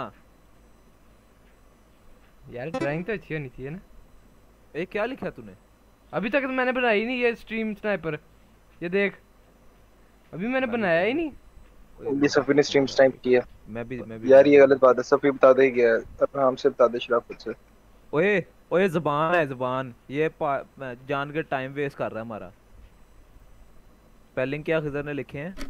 यार ड्राइंग तो अच्छी होनी चाहिए ना। ए क्या लिखा तूने? अभी तक तो मैंने बनाई नहीं ये स्ट्रीम स्नाइपर, ये देख अभी मैंने बनाया ही नहीं। ये सफी ने स्ट्रीम स्नाइप किया। मैं भी मैं भी यार ये गलत बात है, सफी बता दे क्या है, आराम से बता दे शराफत से। ओए ओए ज़बान है ज़बान, ये पा- जान के टाइम वेस्ट कर रहा है हमारा। स्पेलिंग क्या खिजर ने लिखे हैं?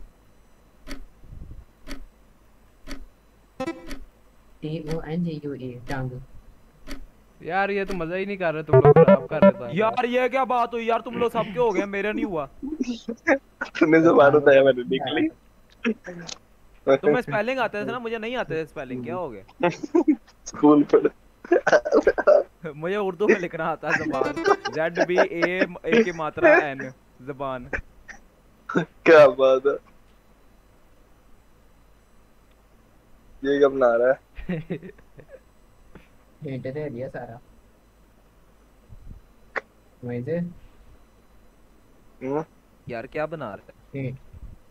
T O N G U A टांग। यार ये तो मजा ही नहीं कर रहे तुम लोग, खराब कर रहे थे यार ये क्या बात हुई यार, तुम लोग सबके हो गए, मेरा नहीं हुआ। तूने ज़बान बताया मैंने निकली। तुम्हें स्पेलिंग आते थे ना, मुझे नहीं आते थे स्पेलिंग, क्या हो गया? स्कूल पढ़। मुझे उर्दू में लिखना आता है ज़बान, जेड बी ए ए की मात्रा एन, ज़बान। क्या बात है, ये क्या बना रहा है? हिंट दे दिया सारा वहीं से। हम्म यार क्या बना रहा है?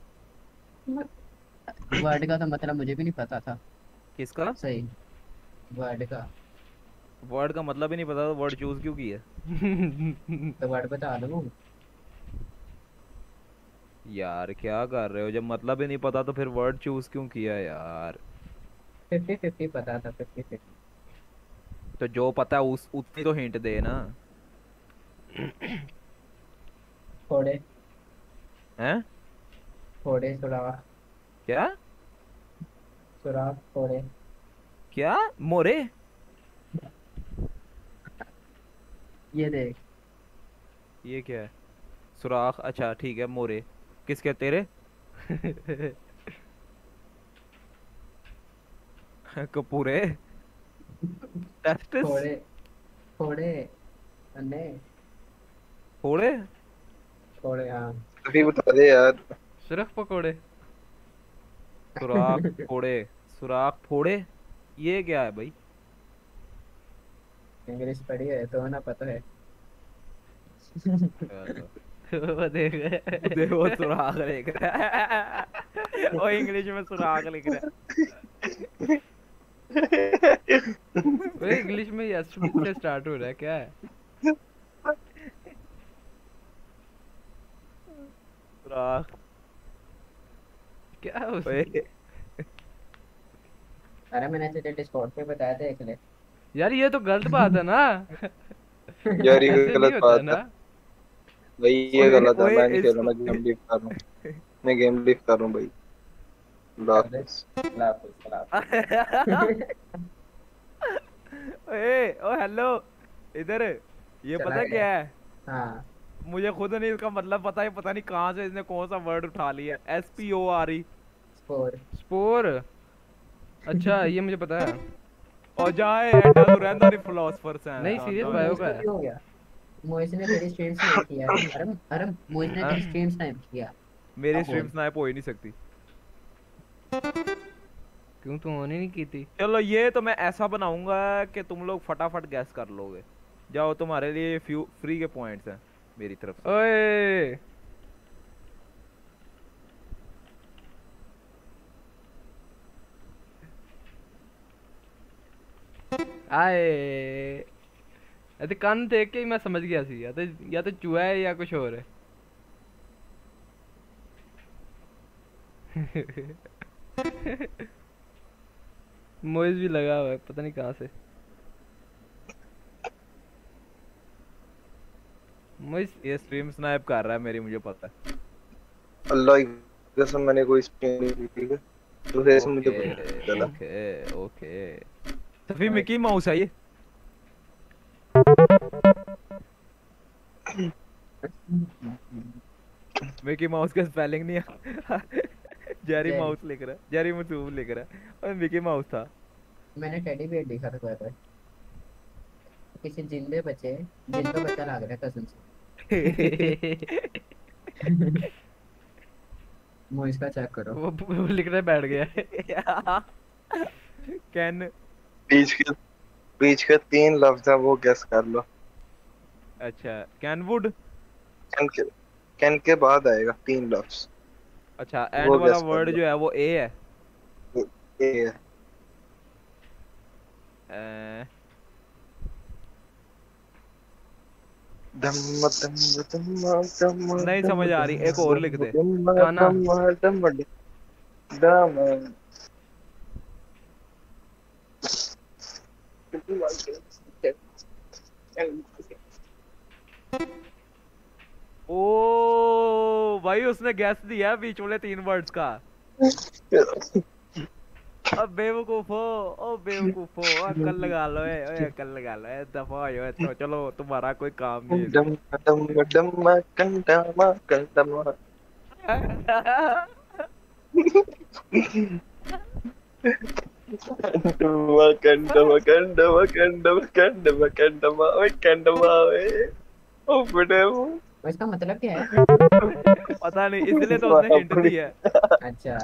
वर्ड का तो मतलब मुझे भी नहीं पता था। किसका? सही वर्ड का। वर्ड का मतलब ही नहीं पता तो वर्ड चूज क्यों किया? तो वर्ड बता दो। यार क्या कर रहे हो, जब मतलब ही नहीं पता तो फिर वर्ड चूज क्यों किया यार? फिफ्टी फिफ्टी पता था, फिफ्टी फिफ्टी। तो जो पता है उस उतनी तो हिंट दे ना। थोड़े हैं? थोड़े सुराख। क्या सुराख थोड़े। क्या मोरे? ये देख। ये क्या है? सुराख, अच्छा ठीक है, मोरे किसके? तेरे? कपूरे? टेस्टिस? थोड़े थोड़े अन्ने फोड़े? थोड़े हाँ। सफी बता दे यार। सिर्फ पकोड़े। सुराख फोड़े, सुराख फोड़े, ये क्या है भाई? इंग्लिश पढ़ी है तो ना पता है। चलो वो देख देखो सुराख लिख रहा है, वो इंग्लिश में सुराख लिख रहा है। वो इंग्लिश में यस से स्टार्ट हो रहा है, क्या है? सुराख क्या उस... ओए अरे मैंने तुझे डिस्कॉर्ड पे बताया था एक ले। यार ये तो गलत बात है ना। यार ये ऐसे नहीं गलत होता बात है ना। है भाई, ये गलत है। ओए, मैं नहीं खेल रहा, इसको- मैं गेम लीव कर रहा हूँ, मैं गेम लीव कर रहा हूँ भाई। लाफ्स ओए ओ हेलो इधर, ये चला पता गया। क्या है? हाँ मुझे खुद नहीं इसका मतलब पता है, पता नहीं कहाँ से इसने कौन सा वर्ड उठा लिया। S P O R E spore. Spore, अच्छा ये मुझे पता है। और जाए एंड तो रहना नहीं फिलोसोफर्स हैं। नहीं, serious बायो का है। हो गया। मोहित ने तेरी स्ट्रीम स्नाइप किया। अरे अरे मोहित ने तेरी स्ट्रीम स्नाइप किया। मेरी अब स्ट्रीम बोल। स्नाइप हो ही नहीं सकती। क्यों तू ऑन ही नहीं की थी? चलो ये तो मैं ऐसा बनाऊंगा कि तुम लोग फटाफट गैस कर लोगे। जाओ, तुम्हारे लिए फ्यू फ्री के पॉइंट्स हैं मेरी तरफ से। ओए आए, अरे कान देख के ही मैं समझ गया सी, या तो या तो चूहा है या कुछ और है। मोइज भी लगा हुआ है, पता नहीं कहाँ से। मोइज ये स्ट्रीम स्नाइप कर रहा है मेरी, मुझे पता है। अल्लाह की कसम मैंने कोई स्ट्रीम नहीं की, ठीक है? तो ऐसे मुझे पता चला। Okay okay Safi Mickey Mouse है ये। मिकी माउस का स्पेलिंग नहीं है। Jerry Jerry. माउस लिख रहा है, जेरी मसूब लिख रहा है, और मिकी माउस था। मैंने टेडी बियर देखा था कोई किसी जिंदे बच्चे, जिंदा बच्चा लग रहा है कसम से। मोहित का चेक करो। वो, वो लिखने बैठ गया। कैन, बीच के बीच के तीन लफ्ज है, वो गेस कर लो। अच्छा कैनवुड। कैन के कैन के बाद आएगा तीन लफ्ज। अच्छा एंड वो वाला guess कर वर्ड लो। जो है वो ए है। ए है। अ, धम्म धम्म धम्म धम्म नहीं समझ आ रही, एक और लिख दे। धम्म गाना। धम्म धम्म धम्म। ओ भाई उसने गैस दिया बीच वाले तीन वर्ड्स का। अब बेवकूफो, ओ बेवकूफो, अक्ल लगा लो ए, ओए अक्ल लगा लो ए, दफा हो जाओ तो चलो तुम्हारा कोई काम नहीं है धम्म धम्म धम्म कंडमा कंडमा। कंडमा कंडमा कंडमा कंडमा कंडमा कंडमा ओए कंडमा ओए। ओ बड़े वो। और इसका मतलब क्या है? पता नहीं, इसलिए तो उसने हिंट दी है। अच्छा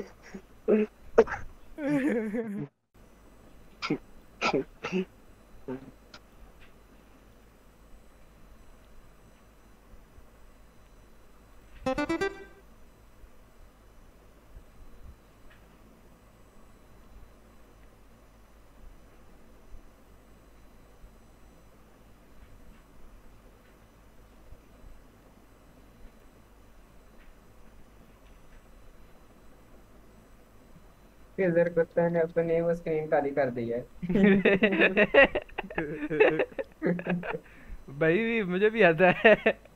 किधर कुत्ते ने अपने वो स्क्रीन खाली कर दी है। भाई मुझे भी आता है।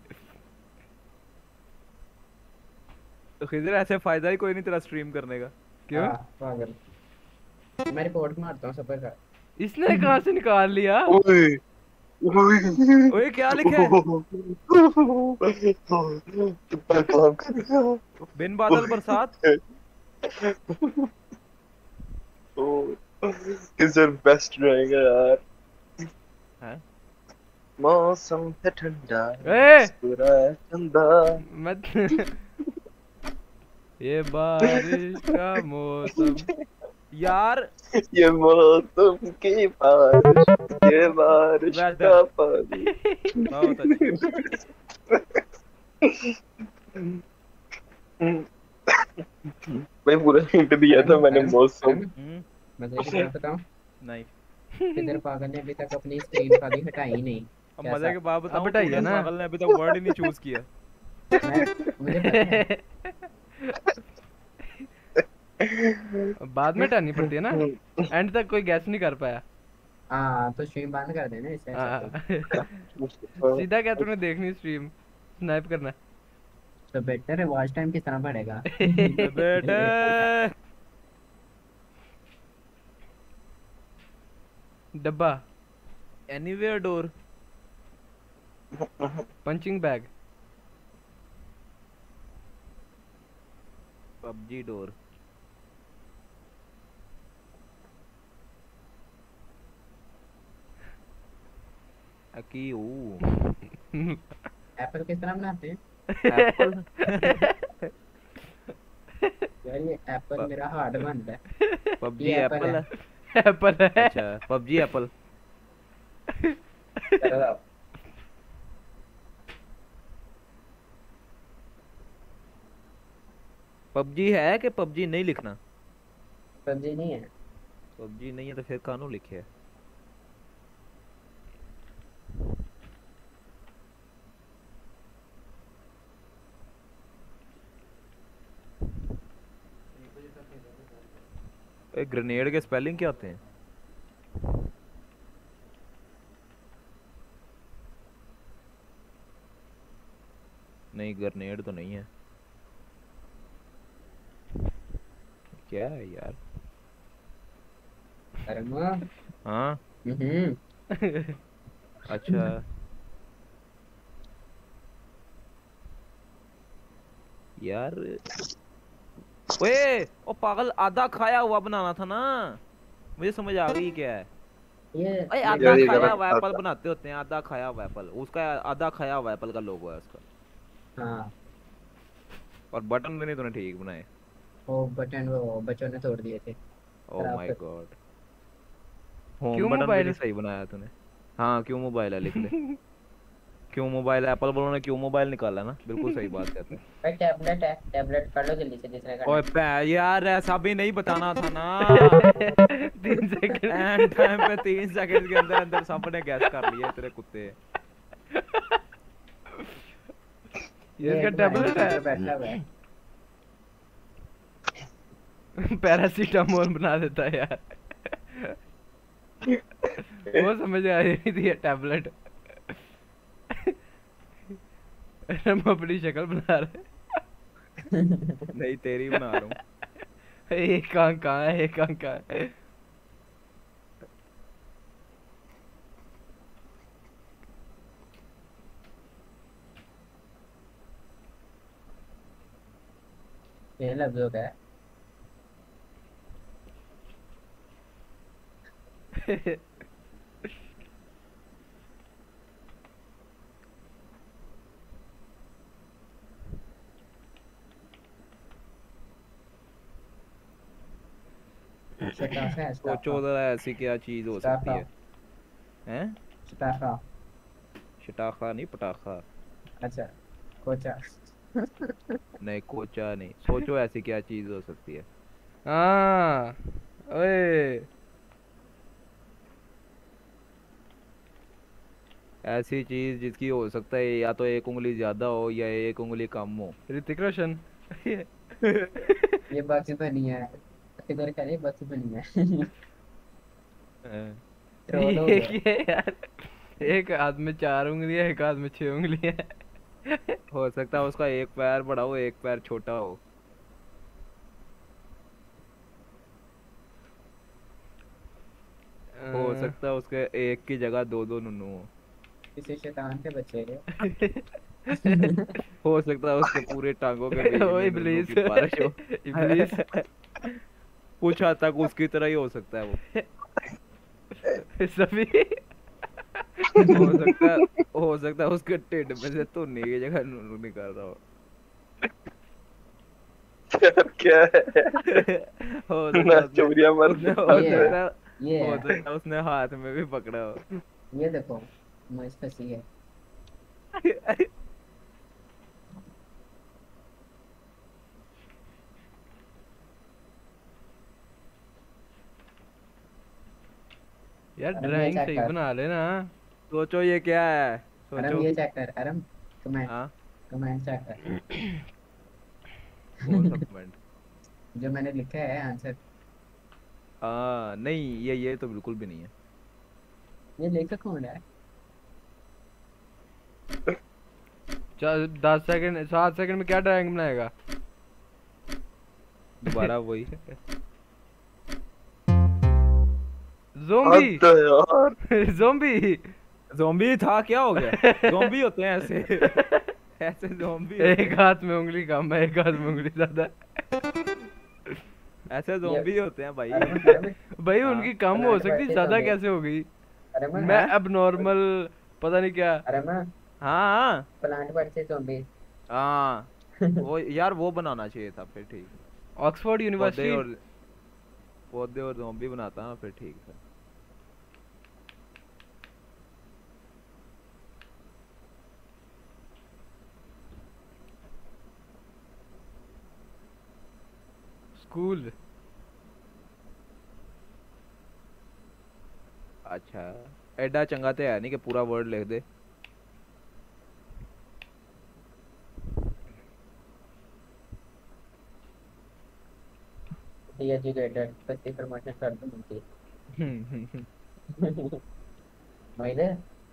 तो खिजर ऐसे फायदा ही कोई नहीं तेरा स्ट्रीम करने का। क्यों? हाँ, पागल। मैं रिपोर्ट मारता हूँ सफर का। इसने कहाँ से निकाल लिया? ओए ओए। ओए क्या लिखा है? कितना काम कर रहा है। बिन बादल बरसात। किसर बेस्ट रहेगा यार। हैं? मौसम है ठंडा ए! मुस्कुरा है चंदा। मत ये बारिश का मौसम। यार ये मौसम की बारिश, ये बारिश Well का done. पानी। बहुत अच्छी। मैं पूरा हिंट दिया था मैंने मौसम। हम्म, मजे की बात बताऊं, नहीं किधर पागल ने अभी तक अपनी स्क्रीन खाली हटाई ही नहीं। अब कैसा? मजे की बात बताऊं, हटाइए तूने ना। पागल ने अभी तक वर्ड ही नहीं चूज किया। मैं मुझे पता है। बाद में टानी पड़ती है ना, एंड तक कोई गैस नहीं कर पाया। हाँ तो स्ट्रीम बंद कर देना इससे अच्छा हाँ। तो। सीधा क्या तूने देखनी स्ट्रीम, स्नाइप करना। तो बेटर है वॉच टाइम किस तरह बढ़ेगा। बेटे डब्बा, anywhere door, punching bag, PUBG door, अकी ओ एप्पल किस तरह बनाते हैं? एप्पल। यार ये एप्पल प- मेरा हार्ड बनता है। पबजी ये एप्पल एप्पल है। है। एप्पल है। अच्छा पबजी एप्पल। चलो आप। पबजी है कि पबजी नहीं लिखना? सब्जी नहीं है। पबजी नहीं है तो फिर कानू लिखे है। ए, ग्रेनेड के स्पेलिंग क्या होते हैं? नहीं ग्रेनेड तो नहीं है। क्या है यार? अरे माँ। हाँ हम्म। अच्छा यार। ओए ओ पागल, आधा खाया हुआ बनाना था ना। मुझे समझ आ गई क्या है। ये अरे ये आधा यार ये खाया गलत हुआ बात एप्पल है। बनाते होते हैं, आधा खाया हुआ एप्पल, उसका आधा खाया हुआ एप्पल का लोगो है उसका। हाँ और बटन भी नहीं तूने ठीक बनाए। वो बटन वो बच्चों ने तोड़ दिए थे। ओ खराब माय कर- गॉड। क्यों होम बटन भी मोबाइल? नहीं सही बनाया तूने। हाँ क्यों मोबाइल है लिख ले। क्यों मोबाइल, एप्पल वालों ने क्यों मोबाइल निकाला ना, बिल्कुल सही बात कहते हैं। भाई टैबलेट है, टैबलेट कर लो जल्दी से जिसने करना ओए है। पै यार ऐसा भी नहीं बताना था ना। तीन सेकंड एंड टाइम पे तीन सेकंड के अंदर अंदर सबने गैस कर लिया तेरे कुत्ते। ये इसका एक टैबलेट मैंने है। बैठा हुआ है। पैरासीटामोल बना देता है यार। वो समझ आ रही थी ये टैबलेट। हम अपनी शक्ल बना रहे। नहीं तेरी बना रहा हूँ। एक आंख कहाँ है, एक आंख कहाँ है। ये लफ्ज हो गया। शटाफा है, सोचो जरा ऐसी क्या चीज हो सकती है। हैं? शटाफा। शटाखा नहीं पटाखा। अच्छा कोचा। नहीं कोचा नहीं, सोचो ऐसी क्या चीज हो सकती है। हाँ ओए ऐसी चीज जिसकी हो सकता है या तो एक उंगली ज्यादा हो या एक उंगली कम हो। ऋतिक रोशन। ये बक्स बनी है, फिगर करे बक्स बनी है। ट्रोल हो ये गया। क्या है यार, एक हाथ में चार उंगलियां, एक हाथ में छह उंगलियां। हो सकता है उसका एक पैर बड़ा हो एक पैर छोटा हो। हो सकता है उसके एक की जगह दो दो नुनू हो। किसी शैतान के बच्चे के। हो सकता है उसके पूरे टांगों के बीच ओ में नुनू इब्लीस, की बारिश हो। इब्लीस। कुछ हद तक उसकी तरह ही हो सकता है वो। सभी। हो सकता है हो सकता है उसके ढिड में से धुन्नी की जगह नुनू निकल रहा हो। क्या है हो ना सकता है चोरिया मर उसने हो ये सकता है ये हो है। सकता है उसने हाथ में भी पकड़ा हो। ये देखो मस्त फंसी है। यार अरे ये ड्राइंग चेक सही कर। बना लेना। सोचो ये क्या है, अरम सोचो। ये चेक कर, अरम कमेंट हाँ कमेंट चेक कर। कौन सा कमेंट? जो मैंने लिखा है आंसर। हाँ नहीं ये ये तो बिल्कुल भी नहीं है। ये लेखक कौन है? चल दस सेकंड सात सेकंड में क्या ड्राइंग बनाएगा? दोबारा वही। ज़ोंबी। हद है यार। ज़ोंबी। ज़ोंबी था क्या हो गया? ज़ोंबी होते हैं ऐसे। ऐसे ज़ोंबी होते एक हाथ में उंगली कम है, एक हाथ में उंगली ज्यादा है। ऐसे ज़ोंबी होते हैं भाई। अरम अरम भाई हाँ, उनकी कम हो प्लांट सकती, बैठे ज्यादा ज़ोंबी। कैसे हो गई? अरम मैं अब नॉर्मल पता नहीं क्या। अरम हाँ प्लांट बढ़ते ज़ोंबी। हाँ वो यार वो बनाना चाहिए था फिर ठीक। ऑक्सफोर्ड पौधे यूनिवर्सिटी। और पौधे और ज़ोंबी बनाता ना फिर ठीक था। स्कूल। अच्छा एडा चंगा ते है नहीं कि पूरा वर्ड लिख दे। एजुकेटेड पत्ती प्रमोशन कर दो मुझे। महिला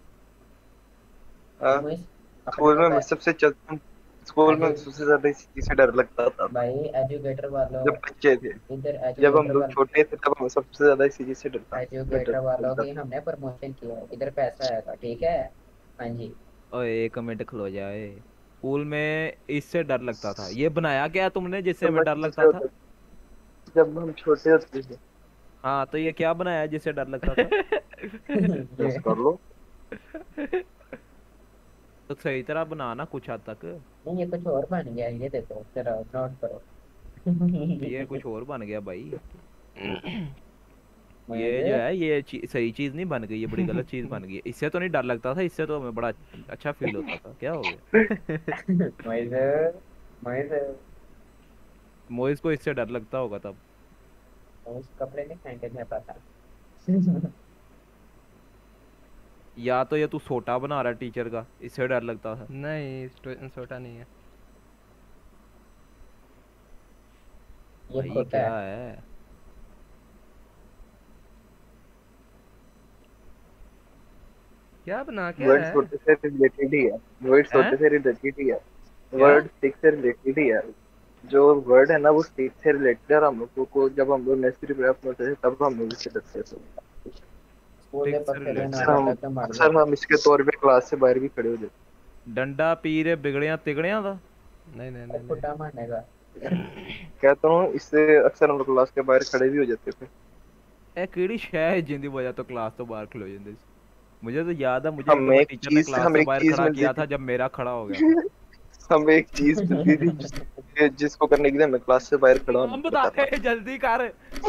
हाँ, मुझे स्कूल में अपने मैं सबसे चलता स्कूल में अरे। सबसे ज्यादा इसी चीज से डर लगता था भाई एजुकेटर वालों जब बच्चे थे। इधर जब हम एजुकेटर लोग वालों छोटे थे तब हमें सबसे ज्यादा इसी चीज से डरता एजुकेटर वालों की हमने प्रमोशन किया है, इधर पैसा आएगा ठीक है। हाँ जी। ओए एक मिनट खलो जाए। स्कूल में इससे डर लगता था, ये बनाया क्या तुमने जिससे हमें डर लगता था? जब हम छोटे होते थे। हाँ तो ये क्या बनाया जिससे डर लगता था? बस कर लो। तो सही तरह बनाना कुछ हद तक। नहीं ये कुछ और बन गया, ये देखो जरा नोट करो। ये कुछ और बन गया भाई। ये जो है ये ची, सही चीज नहीं बन गई, ये बड़ी गलत चीज बन गई है। इससे तो नहीं डर लगता था, इससे तो हमें बड़ा अच्छा फील होता था। क्या हो गया? मोइज मोइज मोइस को इससे डर लगता होगा तब। उस कपड़े नहीं फेंके थे पता। या तो ये तू सोटा बना रहा है टीचर का, इससे डर लगता था। नहीं स्टो- छोटा नहीं है ये भाई खोटा क्या है। है? क्या बना क्या वर्ड है? छोटे से रिलेटेड ही है, वर्ड हैं? छोटे से रिलेटेड ही है, वर्ड स्टिक से रिलेटेड ही है। जो वर्ड है ना वो स्टिक से रिलेटेड है। हम लोग को जब हम लोग नर्सरी प्रेप में थे तब हम लोग इससे डरते थे। स्कूल के पत्ते लेना अक्सर हम तो मार अक्सर हम इसके तौर पे क्लास से बाहर भी खड़े हो जाते। डंडा पीरे बिगड़िया तिगड़िया था। नहीं नहीं नहीं, नहीं। फुटा मारने का। कहता हूँ इससे अक्सर हम लोग क्लास के बाहर खड़े भी हो जाते थे। ए केड़ी शय है जिंदी वजह तो क्लास तो बाहर खड़े हो जांदे सी। मुझे तो याद है, मुझे हमें एक टीचर ने चीज क्लास हमें से एक बाहर चीज खड़ा मिलती किया थी। था जब मेरा खड़ा हो गया। हमें एक चीज मिलती थी जिस- जिसको करने के लिए हमें क्लास से बाहर खड़ा होना हम पड़ता बताते था। हैं, जल्दी कर।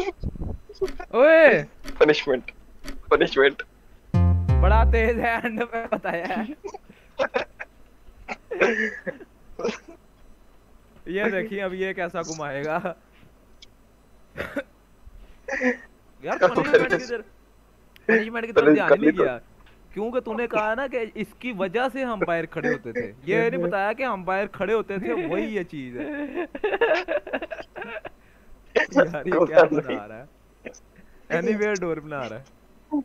ओए पनिशमेंट पनिशमेंट बड़ा तेज है, एंड में बताया है। ये देखिए अब ये कैसा घुमाएगा। यार पनिशमेंट किधर, पनिशमेंट की तरफ ध्यान ही नहीं गया, क्योंकि तूने कहा ना कि इसकी वजह से हम बाहर खड़े होते थे। ये नहीं बताया कि हम बाहर खड़े होते थे, वही ये चीज है। यार ये क्या बना रहा है? एनीवेयर डोर बना रहा है।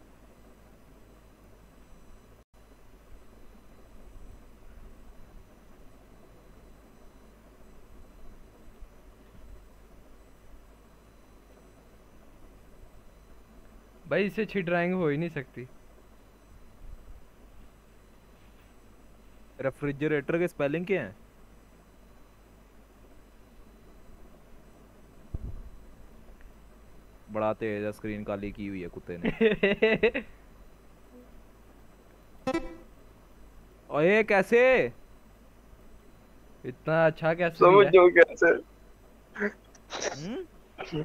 भाई इससे अच्छी ड्राइंग हो ही नहीं सकती। रेफ्रिजरेटर के स्पेलिंग क्या है? बड़ा तेज है, स्क्रीन काली की हुई है कुत्ते ने। ओए कैसे? इतना अच्छा कैसे समझ है? जाओ कैसे। हम्म?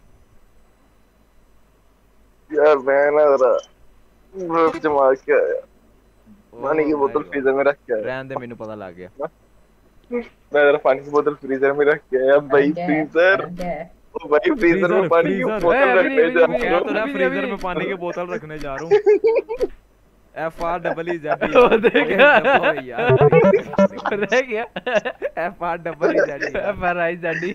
यार मैं ना जरा बर्फ जमा के आया, पानी की Oh बोतल my God. फ्रीजर में रख के आया। रहने दे, मैंने पता लग गया। मैं जरा पानी की बोतल फ्रीजर में रख के आया। भाई फ्रीजर, ओ भाई फ्रीजर में पानी की फ्रीजर, बोतल ए, अभी रखने नहीं, जा अभी नहीं, रहा क्या तो ना अभी- फ्रीजर अभी- में पानी की बोतल रखने जा रहा हूँ। F R double E Z O, देखा? यार रह गया। F R double E Z फराइज डैडी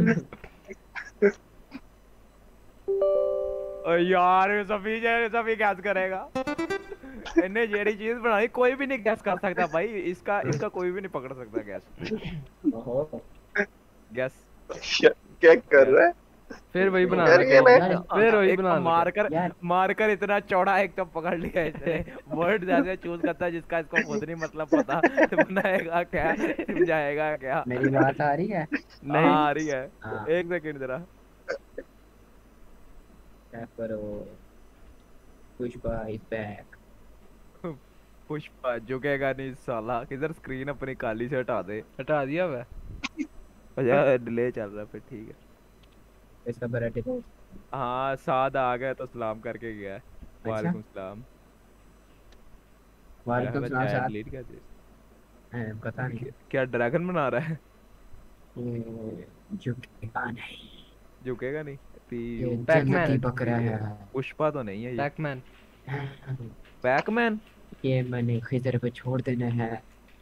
ओ यार सभी जे सभी गैस करेगा। इन्हें जेडी चीज बनाई, कोई भी नहीं गैस कर सकता भाई। इसका इसका कोई भी नहीं पकड़ सकता गैस। ओहो गैस क्या क्या कर रहा है? फिर वही बना यार ये लगा। मैं फिर वही एक बना लगा। मारकर यार। मारकर इतना चौड़ा एक तो पकड़ लिया इसने। वर्ड जैसे चूज करता है जिसका इसको खुद नहीं मतलब पता, बनाएगा क्या, समझाएगा क्या। मेरी बात आ रही है? नहीं आ रही है। हाँ। एक सेकंड जरा। क्या करो, पुष्पा इज बैक। पुष्पा झुकेगा नहीं साला। किधर स्क्रीन अपनी काली से हटा दे। हटा दिया वह। अच्छा डिले चल रहा है, फिर ठीक है। इसका बराटे को हाँ साद आ गया तो सलाम करके गया है। वालेकुम सलाम। वालेकुम सलाम साहब। डिलीट कर दे। हैं, पता नहीं क्या ड्रैगन बना रहा है? ये झुकेगा नहीं, झुकेगा नहीं। ये पी- Pac-Man। जन्नती बकरा है। पुष्पा तो नहीं है ये। पैकमैन। पैकमैन। ये मैंने खिजर पे छोड़ देना है।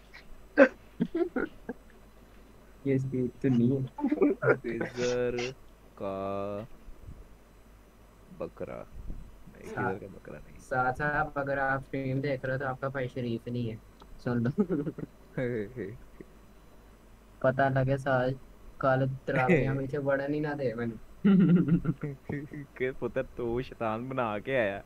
ये इसकी तो नहीं है। खिजर का बकरा नहीं, खिजर का बकरा नहीं। साथ साहब अगर आप स्ट्रीम देख रहे हो तो आपका भाई शरीफ नहीं है, सुन लो। पता लगे साल काले तरावियां में से बड़ा नहीं ना दे मैंने। के पुत्र तो शैतान बना के आया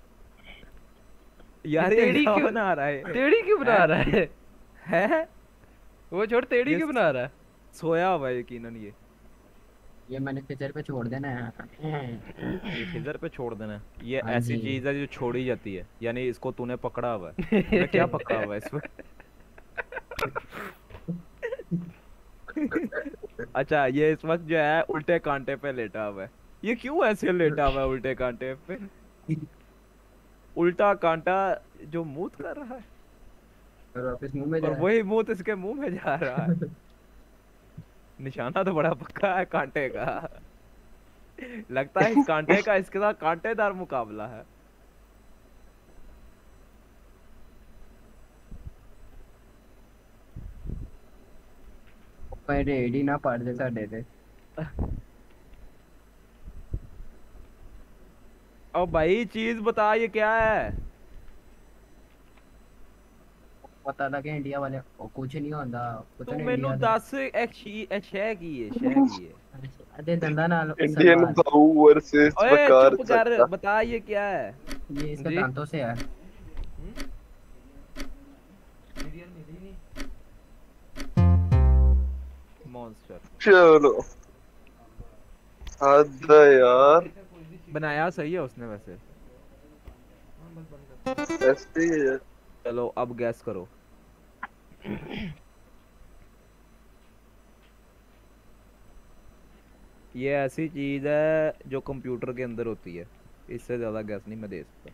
यार। ये टेढ़ी क्या क्यों बना रहा है? टेढ़ी क्यों बना रहा है? है वो छोड़ टेढ़ी ये क्यों बना रहा है? सोया हुआ है यकीनन। ये ये मैंने खिजर पे छोड़ देना है। ये खिजर पे छोड़ देना है। ये हाँ ऐसी जी। चीज है जो छोड़ी जाती है, यानी इसको तूने पकड़ा हुआ है। तूने क्या पकड़ा हुआ है इसमें? अच्छा ये इस वक्त जो है उल्टे कांटे पे लेटा हुआ है। ये क्यों ऐसे लेटा हुआ है उल्टे कांटे पे? उल्टा कांटा जो मूत कर रहा है और वापस मुंह में जा और रहा है। वही मूत इसके मुंह में जा रहा है। निशाना तो बड़ा पक्का है कांटे का। लगता है इस कांटे का इसके साथ कांटेदार मुकाबला है। पर रेड ही ना पड़ दे साडे ते। और भाई चीज बता ये क्या है? पता लगे इंडिया वाले ओ, कुछ नहीं होता कुछ तू नहीं मेनू इंडिया दा। दस एक शी एक शह की है शह की है। अरे दंदा नाल इंडियन सलवार। भाऊ वर्सेस ओए वकार चुप कर चड्ढा। बता ये क्या है? ये इसके जी। दांतों से है। मॉन्स्टर चलो हद है यार, बनाया सही है उसने वैसे। ऐसे ही है। चलो अब गैस करो। ये ऐसी चीज है जो कंप्यूटर के अंदर होती है। इससे ज्यादा गैस नहीं मैं दे सकता।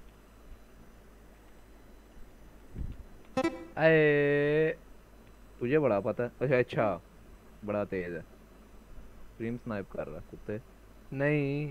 अरे तुझे बड़ा पता है? अच्छा अच्छा बड़ा तेज है। स्ट्रीम स्नाइप कर रहा है कुत्ते। नहीं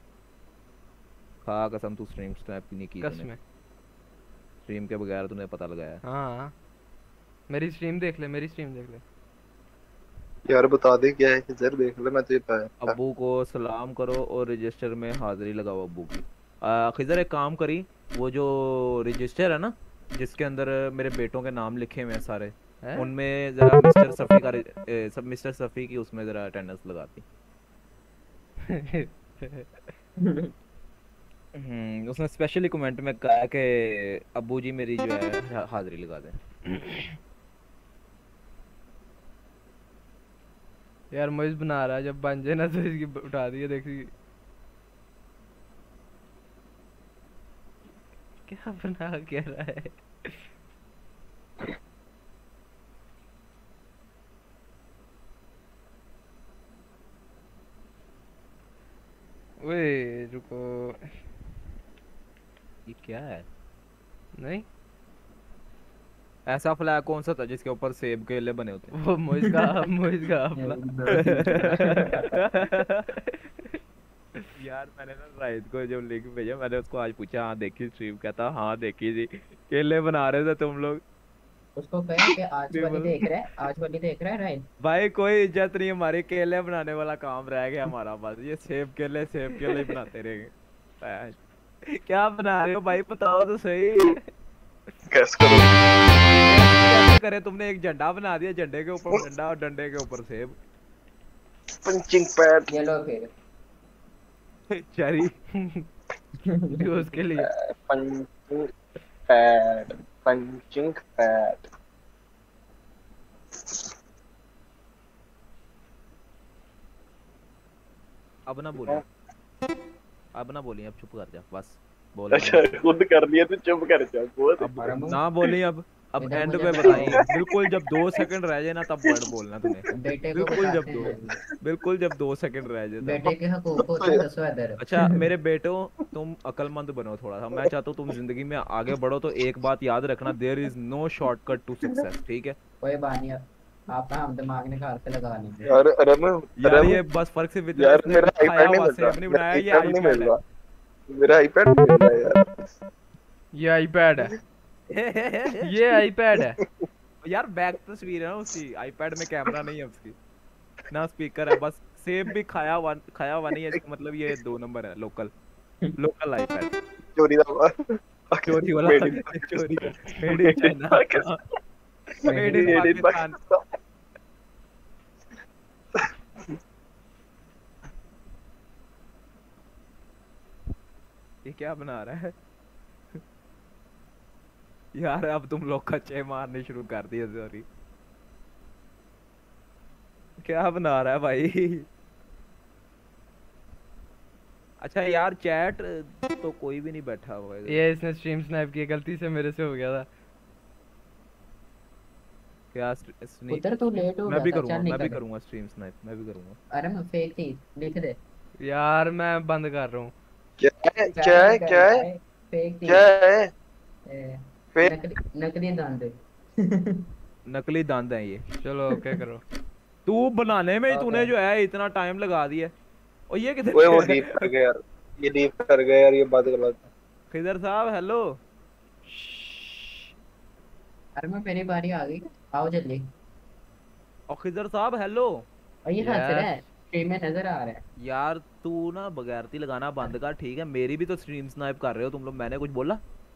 खा कसम तू स्ट्रीम स्नाइप नहीं की कस तूने। में। स्ट्रीम के बगैर तूने पता लगाया। हाँ मेरी स्ट्रीम देख ले, मेरी स्ट्रीम देख ले। यार बता दे क्या है, इधर देख ले, मैं तुझे बता। अब्बू को सलाम करो और रजिस्टर में हाजिरी लगाओ अब्बू की। आ, खिजर एक काम करी, वो जो रजिस्टर है ना जिसके अंदर मेरे बेटों के नाम लिखे हुए हैं सारे, हैं? उनमें जरा मिस्टर सफ़ी का रि- ए, सब मिस्टर सफ़ी की उसमें जरा अटेंडेंस लगाती। हम्म उसने स्पेशली कमेंट में कहा कि अब्बू जी मेरी जो है हा- हाजिरी लगा दें। यार मोइज बना रहा है, जब बन जाए ना तो इसकी ब- उठा दिए देखी। क्या बना क्या रहा है? ओए रुको। ये क्या है? नहीं ऐसा फ्लैग कौन सा था जिसके ऊपर सेब केले बने होते हैं? वो मोइज का मोइज का अपना। यार मैंने ना राहित को जब लिंक भेजा मैंने उसको आज पूछा हाँ देखी स्ट्रीम, कहता हाँ देखी थी, केले बना रहे थे तुम लोग। उसको कहे कि आज वाली केवल- देख रहा है, आज वाली देख रहा है राइट। भाई कोई इज्जत नहीं हमारी, केले बनाने वाला काम रह गया हमारा, बस ये सेब केले सेब केले ही बनाते रहेंगे। क्या बना रहे हो भाई बताओ तो सही। कैसे करो? कैसे करे तुमने? एक झंडा बना दिया, झंडे के ऊपर डंडा और डंडे के ऊपर सेब। Punching pad. ये लो फिर चरी जो उसके लिए पंचिंग पैड, पंचिंग पैड। अब ना बोलिए, अब ना बोलिए, अब चुप कर जा बस। बोल अच्छा खुद कर लिया तो चुप कर जा। बहुत अब ना बोलिए। अब अब इधर एंड मुझे पे बैठने बताइए, दो। बिल्कुल जब दो सेकंड रह जाए ना तब वर्ड बोलना तुम्हें। बेटे को बिल्कुल जब बताते दो हैं, बिल्कुल जब दो सेकंड रह जाए तब। बेटे के हकूक होते हैं दसो इधर। अच्छा मेरे बेटो तुम अक्लमंद बनो थोड़ा सा। मैं चाहता हूँ तुम जिंदगी में आगे बढ़ो, तो एक बात याद रखना, there is no shortcut to success, ठीक है? कोई बात नहीं, आप हम दिमाग निकाल के लगा लेंगे। यार अरे मैं यार अरे ये बस फर्क सिर्फ इतना है, यार इसने मेरा खाया आईपैड नहीं हुआ मिल रहा, सेब नहीं मेरा बनाया, ये आईपैड नहीं मिल आईपैड रहा, मेरा आईपैड नहीं मिल रहा यार। ये आईपैड है, है। ये आईपैड है। यार बैक तस्वीर है ना उसकी, आईपैड में कैमरा नहीं है उसकी, ना स्पीकर है, बस सेब भी खाया हुआ खाया हुआ नहीं है, इसका मतलब ये दो नंबर है, लोकल लोकल आईपैड। चोरी दा चोरी वाला Made in चोरी made in China, made in Made in Pakistan. Pakistan। ये क्या बना रहा है? यार अब तुम लोग कच्चे मारने शुरू कर दिए, सॉरी। क्या बना रहा है भाई? अच्छा यार चैट तो कोई भी नहीं बैठा हुआ है। ये इसने स्ट्रीम स्नैप की, गलती से मेरे से हो गया था। क्या स्नीप? उधर तो लेट हो मैं भी गया था, करूंगा, चल मैं भी निकल। करूंगा स्ट्रीम स्नाइप, मैं भी करूंगा। अरे मैं फेक थी, लिख दे। यार मैं बंद कर रहा हूँ। क्या है क्या है क्या है फेक क्या है फेक नकली नकली दांत नकली दांत है ये। चलो ओके करो। तू बनाने में ही तूने जो है इतना टाइम लगा दिया। और ये किधर वो वो डीप कर गया यार, ये डीप कर गया यार, ये बात गलत है। खिदर साहब हेलो। अरे मैं मेरी बारी आ गई, आओ जल्दी। और खिदर साहब हेलो। और ये हंस रहा है, स्ट्रीम में नजर आ रहा है। यार तू ना बगैरती लगाना बंद कर, ठीक है? मेरी भी तो स्ट्रीम स्नाइप कर रहे हो तुम लोग। मैंने कुछ बोला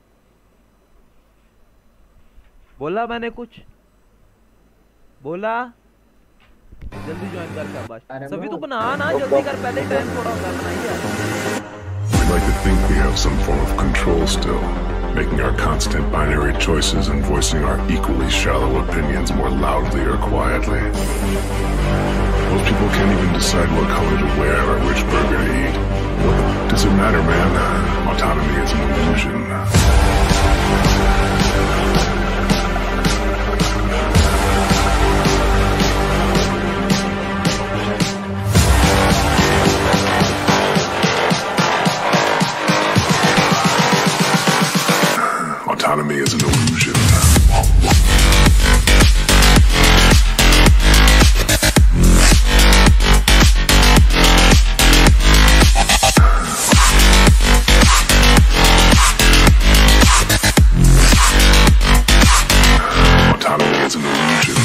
बोला मैंने कुछ बोला? जल्दी ज्वाइन कर शाबाश। सभी तू बना ना, जल्दी कर, पहले ही टाइम थोड़ा होगा, बनाइए। We like to think we have some form of control still, making our constant binary choices and voicing our equally shallow opinions more loudly or quietly. Most people can't even decide what color to wear or which burger to eat. What does it matter, man? Autonomy is an illusion. Autonomy is an illusion. Autonomy is an illusion.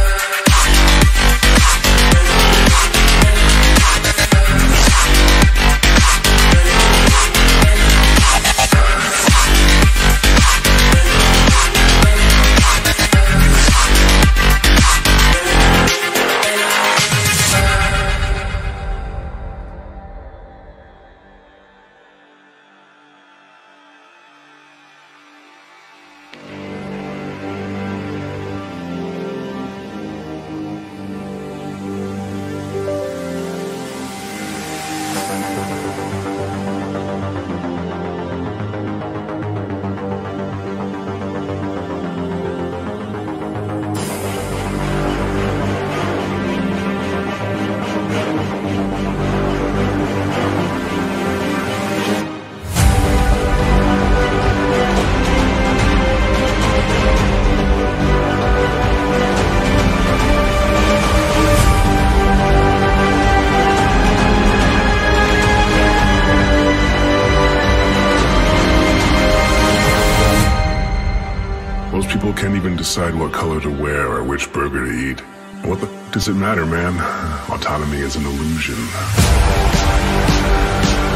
Most people can't even decide what color to wear or which burger to eat. What the does it matter, man? Autonomy is an illusion.